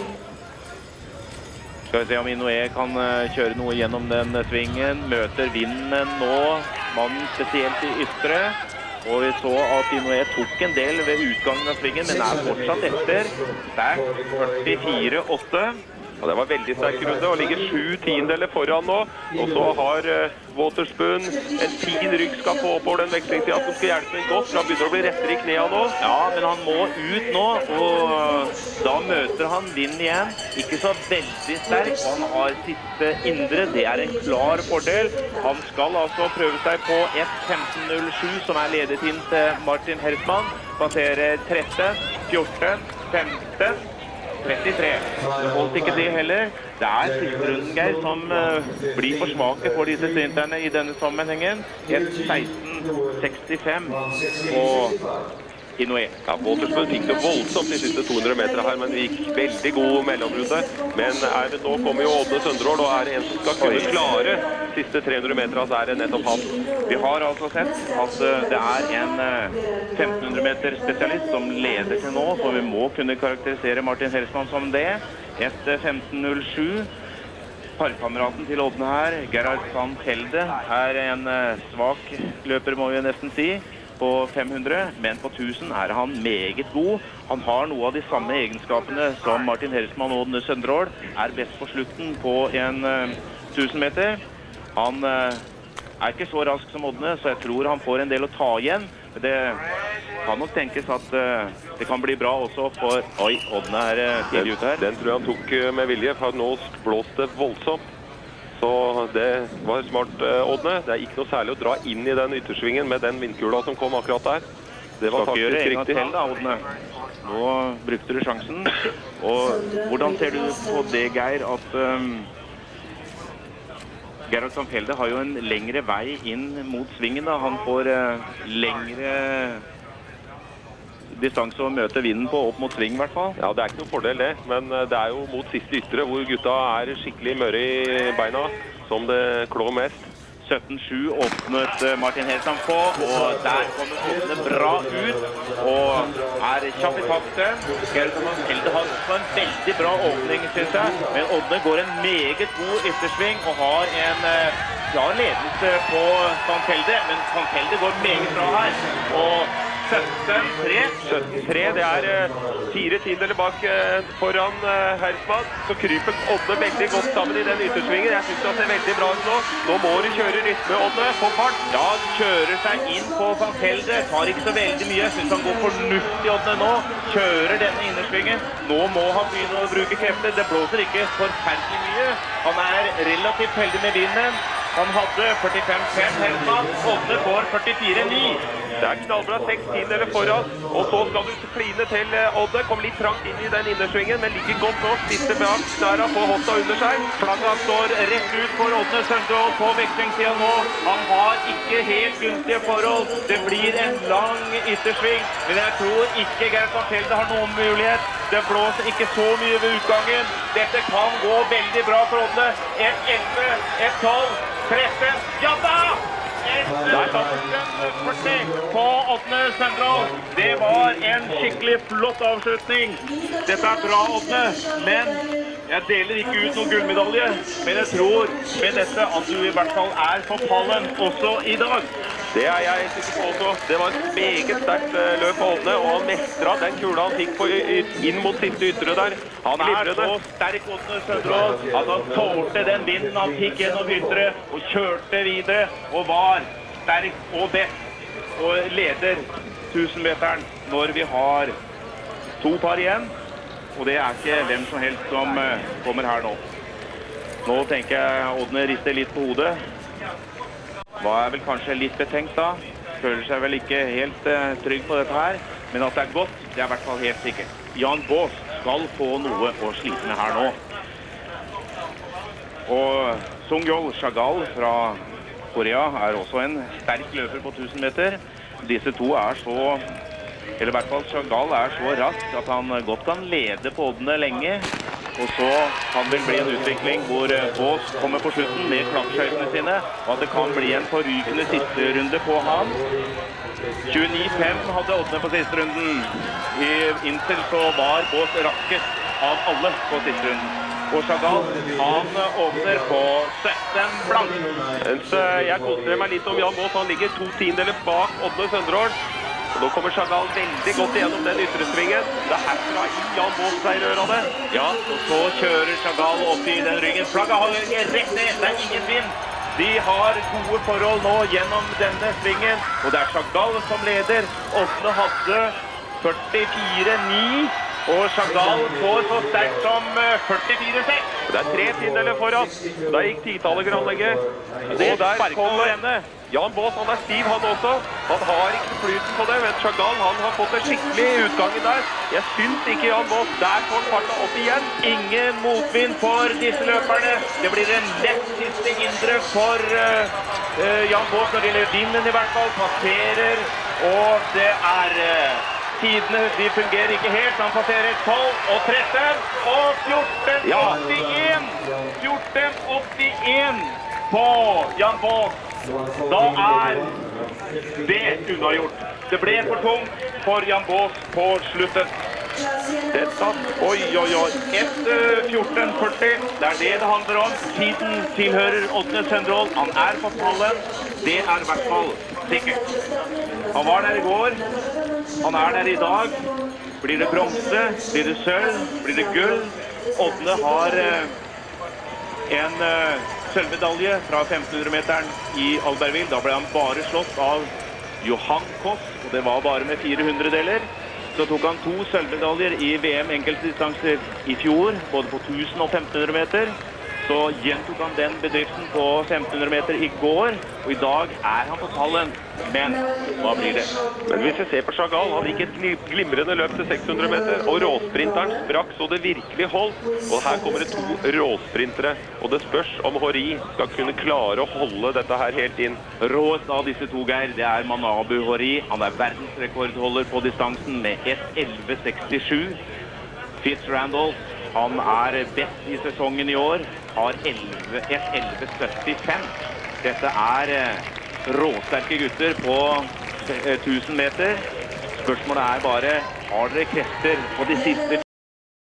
A: Skal vi se om Inoue kan uh, kjøre noe gjennom den svingen. Møter vinden nå. Mannen spesielt i ytre. Og vi så at Inoue tok en del ved utgangen av svingen, men er fortsatt etter. Sterkt førtifire åtte.
B: Ja, det var veldig sterk runde, og ligger sju tiendeler foran nå. Og så har uh, Waterspoon en fin rygg skal få oppover den vekslingstida som skal hjelpe en godt, for han begynner å bli rettere i knea nå.
A: Ja, men han må ut nå, og da møter han vinden igjen. Ikke så veldig sterk, han har siste indre, det er en klar fordel. Han skal altså prøve seg på ett femten null sju, som er ledetiden til Martin Hersman. Passerer tretten, fjorten, femten, trettitre. Det holdt ikke det heller. Det er siste runden, Geir, som uh, blir for svake for disse sprinterne i denne sammenhengen. ett seksten sekstifem og Inoue.
B: Ja, Waterspoon fikk det voldsomt de siste to hundre meter her, men det gikk veldig god mellomrunde. Men er det, nå kommer jo Ådne Søndrål, og er det en som skal kunne klare siste tre hundre meter, så er det nettopp han.
A: Vi har altså sett at uh, det er en uh, femten hundre meter spesialist som leder til nå, så vi må kunne karakterisere Martin Hersman som det. ett femten null sju. Parkameraten til Ådne her, Gerhard Sand Helde, er en uh, svak løper, må vi nesten si, på fem hundre, men på tusen er han meget god. Han har noe av de samme egenskapene som Martin Hersman og Ådne Søndrål, er best på slutten på en uh, tusen meter. Han uh, er ikke så rask som Ådne, så jeg tror han får en del å ta igjen,
F: Det kan nok tenkes at uh, det kan bli bra også for... Oi, Ådne er uh, tidlig ute her.
B: Den tror jeg han tok uh, med vilje, for nå blåste det voldsomt. Så det var smart, uh, Ådne. Det er ikke noe særlig å dra inn i den yttersvingen med den vindkula som kom akkurat der. Det var faktisk riktig.
F: Skal ikke gjøre en gang til da, Ådne. Nå brukte du sjansen. Og hvordan ser du på det, Geir, at... Um, Gerhard Sanfelde har jo en lengre vei inn mot svingen da. Han får uh, lengre distanse å møte vinden på opp mot sving i hvert fall.
B: Ja, det er ikke noen fordel det, men uh, det er jo mot siste ytre hvor gutta er skikkelig møre i beina som det klår mest.
F: sytten sju åpnet uh, Martin Helsam på, og der kommer Ådne bra ut og er kjapp i takten. Gerhard Sanfelde har også en veldig bra åpning, synes jeg, men Ådne går en meget god yttersving og har en uh, klar ledelse på Sanfelde, men Sanfelde går meget bra her, og sytten tre.
B: sytten tre, det er uh, fire tiendeler bak uh, foran uh, Hersman. Så kryper Ådne veldig godt sammen i den yttersvingen. Jeg synes det ser veldig bra ut nå. Nå må du kjøre rytme, Ådne, på fart.
F: Ja, han kjører seg inn på Sanfelde. Tar ikke så veldig mye. Jeg synes han går fornuftig, Ådne, nå. Kjører denne innersvingen. Nå må han begynne å bruke krefter. Det blåser ikke forferdelig mye. Han er relativt heldig med vinden. Han hadde førtifem fem Helsman. Ådne får førtifire ni.
B: Det er knallbra, seks tiendeler foran, og så skal du kline til Ådne. Kommer litt trangt inn i den innersvingen, men ligger godt nå. Sitter bak der han får hånda under seg.
F: Flagget står rett ut for Ådne Søndrål på vekslingssiden nå. Han har ikke helt gunstige forhold. Det blir en lang yttersving, men jeg tror ikke Gerhard Sanfelde har noen mulighet. Det blåser ikke så mye ved utgangen. Dette kan gå veldig bra for Ådne. ett elleve, ett tolv, tretten, ja da! Der satt den førti på Ådne Søndrål. Det var en skikkelig flott avslutning. Dette er bra, Ådne, men jeg deler ikke ut noen gullmedalje. Men jeg tror med dette at du i hvert fall er på pallen også i dag.
B: Det er jeg sikker på også. Det var et meget sterkt løp på Ådne, og han mestret den kula han fikk på, inn mot siste ytre der.
F: Han er så sterk, Ådne Søndrål, at han tålte den vinden han fikk gjennom ytre, og kjørte videre, og var sterk og best, og leder tusenmeteren når vi har to par igjen, og det er ikke hvem som helst som kommer her nå. Nå tenker jeg Ådne rister litt på hodet. Var vel kanskje litt betenkt da. Føler seg vel ikke helt uh, trygg på dette her. Men at det er godt, det er i hvert fall helt sikkert. Jan Bås skal få noe å slite med her nå. Og Songyol Chagall fra Korea er også en sterk løper på tusen meter. Disse to er så, eller i hvert fall Chagall er så rask at han godt kan lede på Ådne lenge. Og så kan det bli en utvikling hvor Bås kommer på slutten med klappskøytene sine, og at det kan bli en forrykende siste runde på han. tjueni fem hadde Ådne på siste runden. I Intel så var Bås raskest av alle på siste runden. Og Chagall, han åpner på sytten blank.
B: Mens jeg konsentrerer meg litt om Jan Bås, han ligger to tiendeler bak Ådne Søndrål. Nå kommer Chagall veldig godt igjennom den ytresvingen. Det er herfra i Jan Bås pleier å gjøre det.
F: Ja, og så kjører Chagall opp i den ryggen. Flagget har rett ned, det er ingen vind. De har gode forhold nå gjennom denne svingen, og det er Chagall som leder. Ådne hadde førtifire ni, og Chagall får så sterkt som førtifire seks.
B: Det er tre tiendeler foran. Der gikk titallergranlegget. Og der kommer Jan Bås, han er stiv han også. Han har ikke flyten på det, men Chagall, han har fått en skikkelig utgangen der. Jeg synes ikke Jan Bås, der får farta opp igjen.
F: Ingen motvind for disse løperne. Det blir en lett siste indre for uh, uh, Jan Bås når det gjelder vinden i hvert fall. Passerer, og det er... Uh, Tidene, de fungerer ikke helt. Han passerer tolv og tretten og fjorten åttien. fjorten åttien på Jan Bås. Da er det unnagjort. Det ble for tungt for Jan Bås på slutten. Dette, oi, oi, oi. Etter fjorten førti, det er det det handler om. Tiden tilhører Ådne Søndrål. Han er på pallen. Det er i hvert fall sikkert. Han var der i går. Han er der i dag. Blir det bronse? Blir det sølv? Blir det gull? Ådne har eh, en eh, sølvmedalje fra femten hundre meteren i Albertville. Da ble han bare slått av Johan Koss, og det var bare med fire hundredeler. Så tok han to sølvmedaljer i V M enkeltdistanser i fjor, både på tusen og femten hundre meter. Så gjentok han den bedriften på femten hundre meter i går, og i dag er han på pallen. Men hva blir det?
B: Men hvis vi ser på Chagall, han gikk et glimrende løp til seks hundre meter, og råsprinteren sprakk så det virkelig holdt. Og her kommer det to råsprintere, og det spørs om Hori skal kunne klare å holde dette her helt inn.
F: Råest av disse to, Geir, det er Manabu Hori. Han er verdensrekordholder på distansen med ett elleve sekstisju. Fitz Randolph, han er best i sesongen i år, har ett elleve syttifem. Dette er råsterke gutter på tusen meter. Spørsmålet er bare, har dere krefter på de siste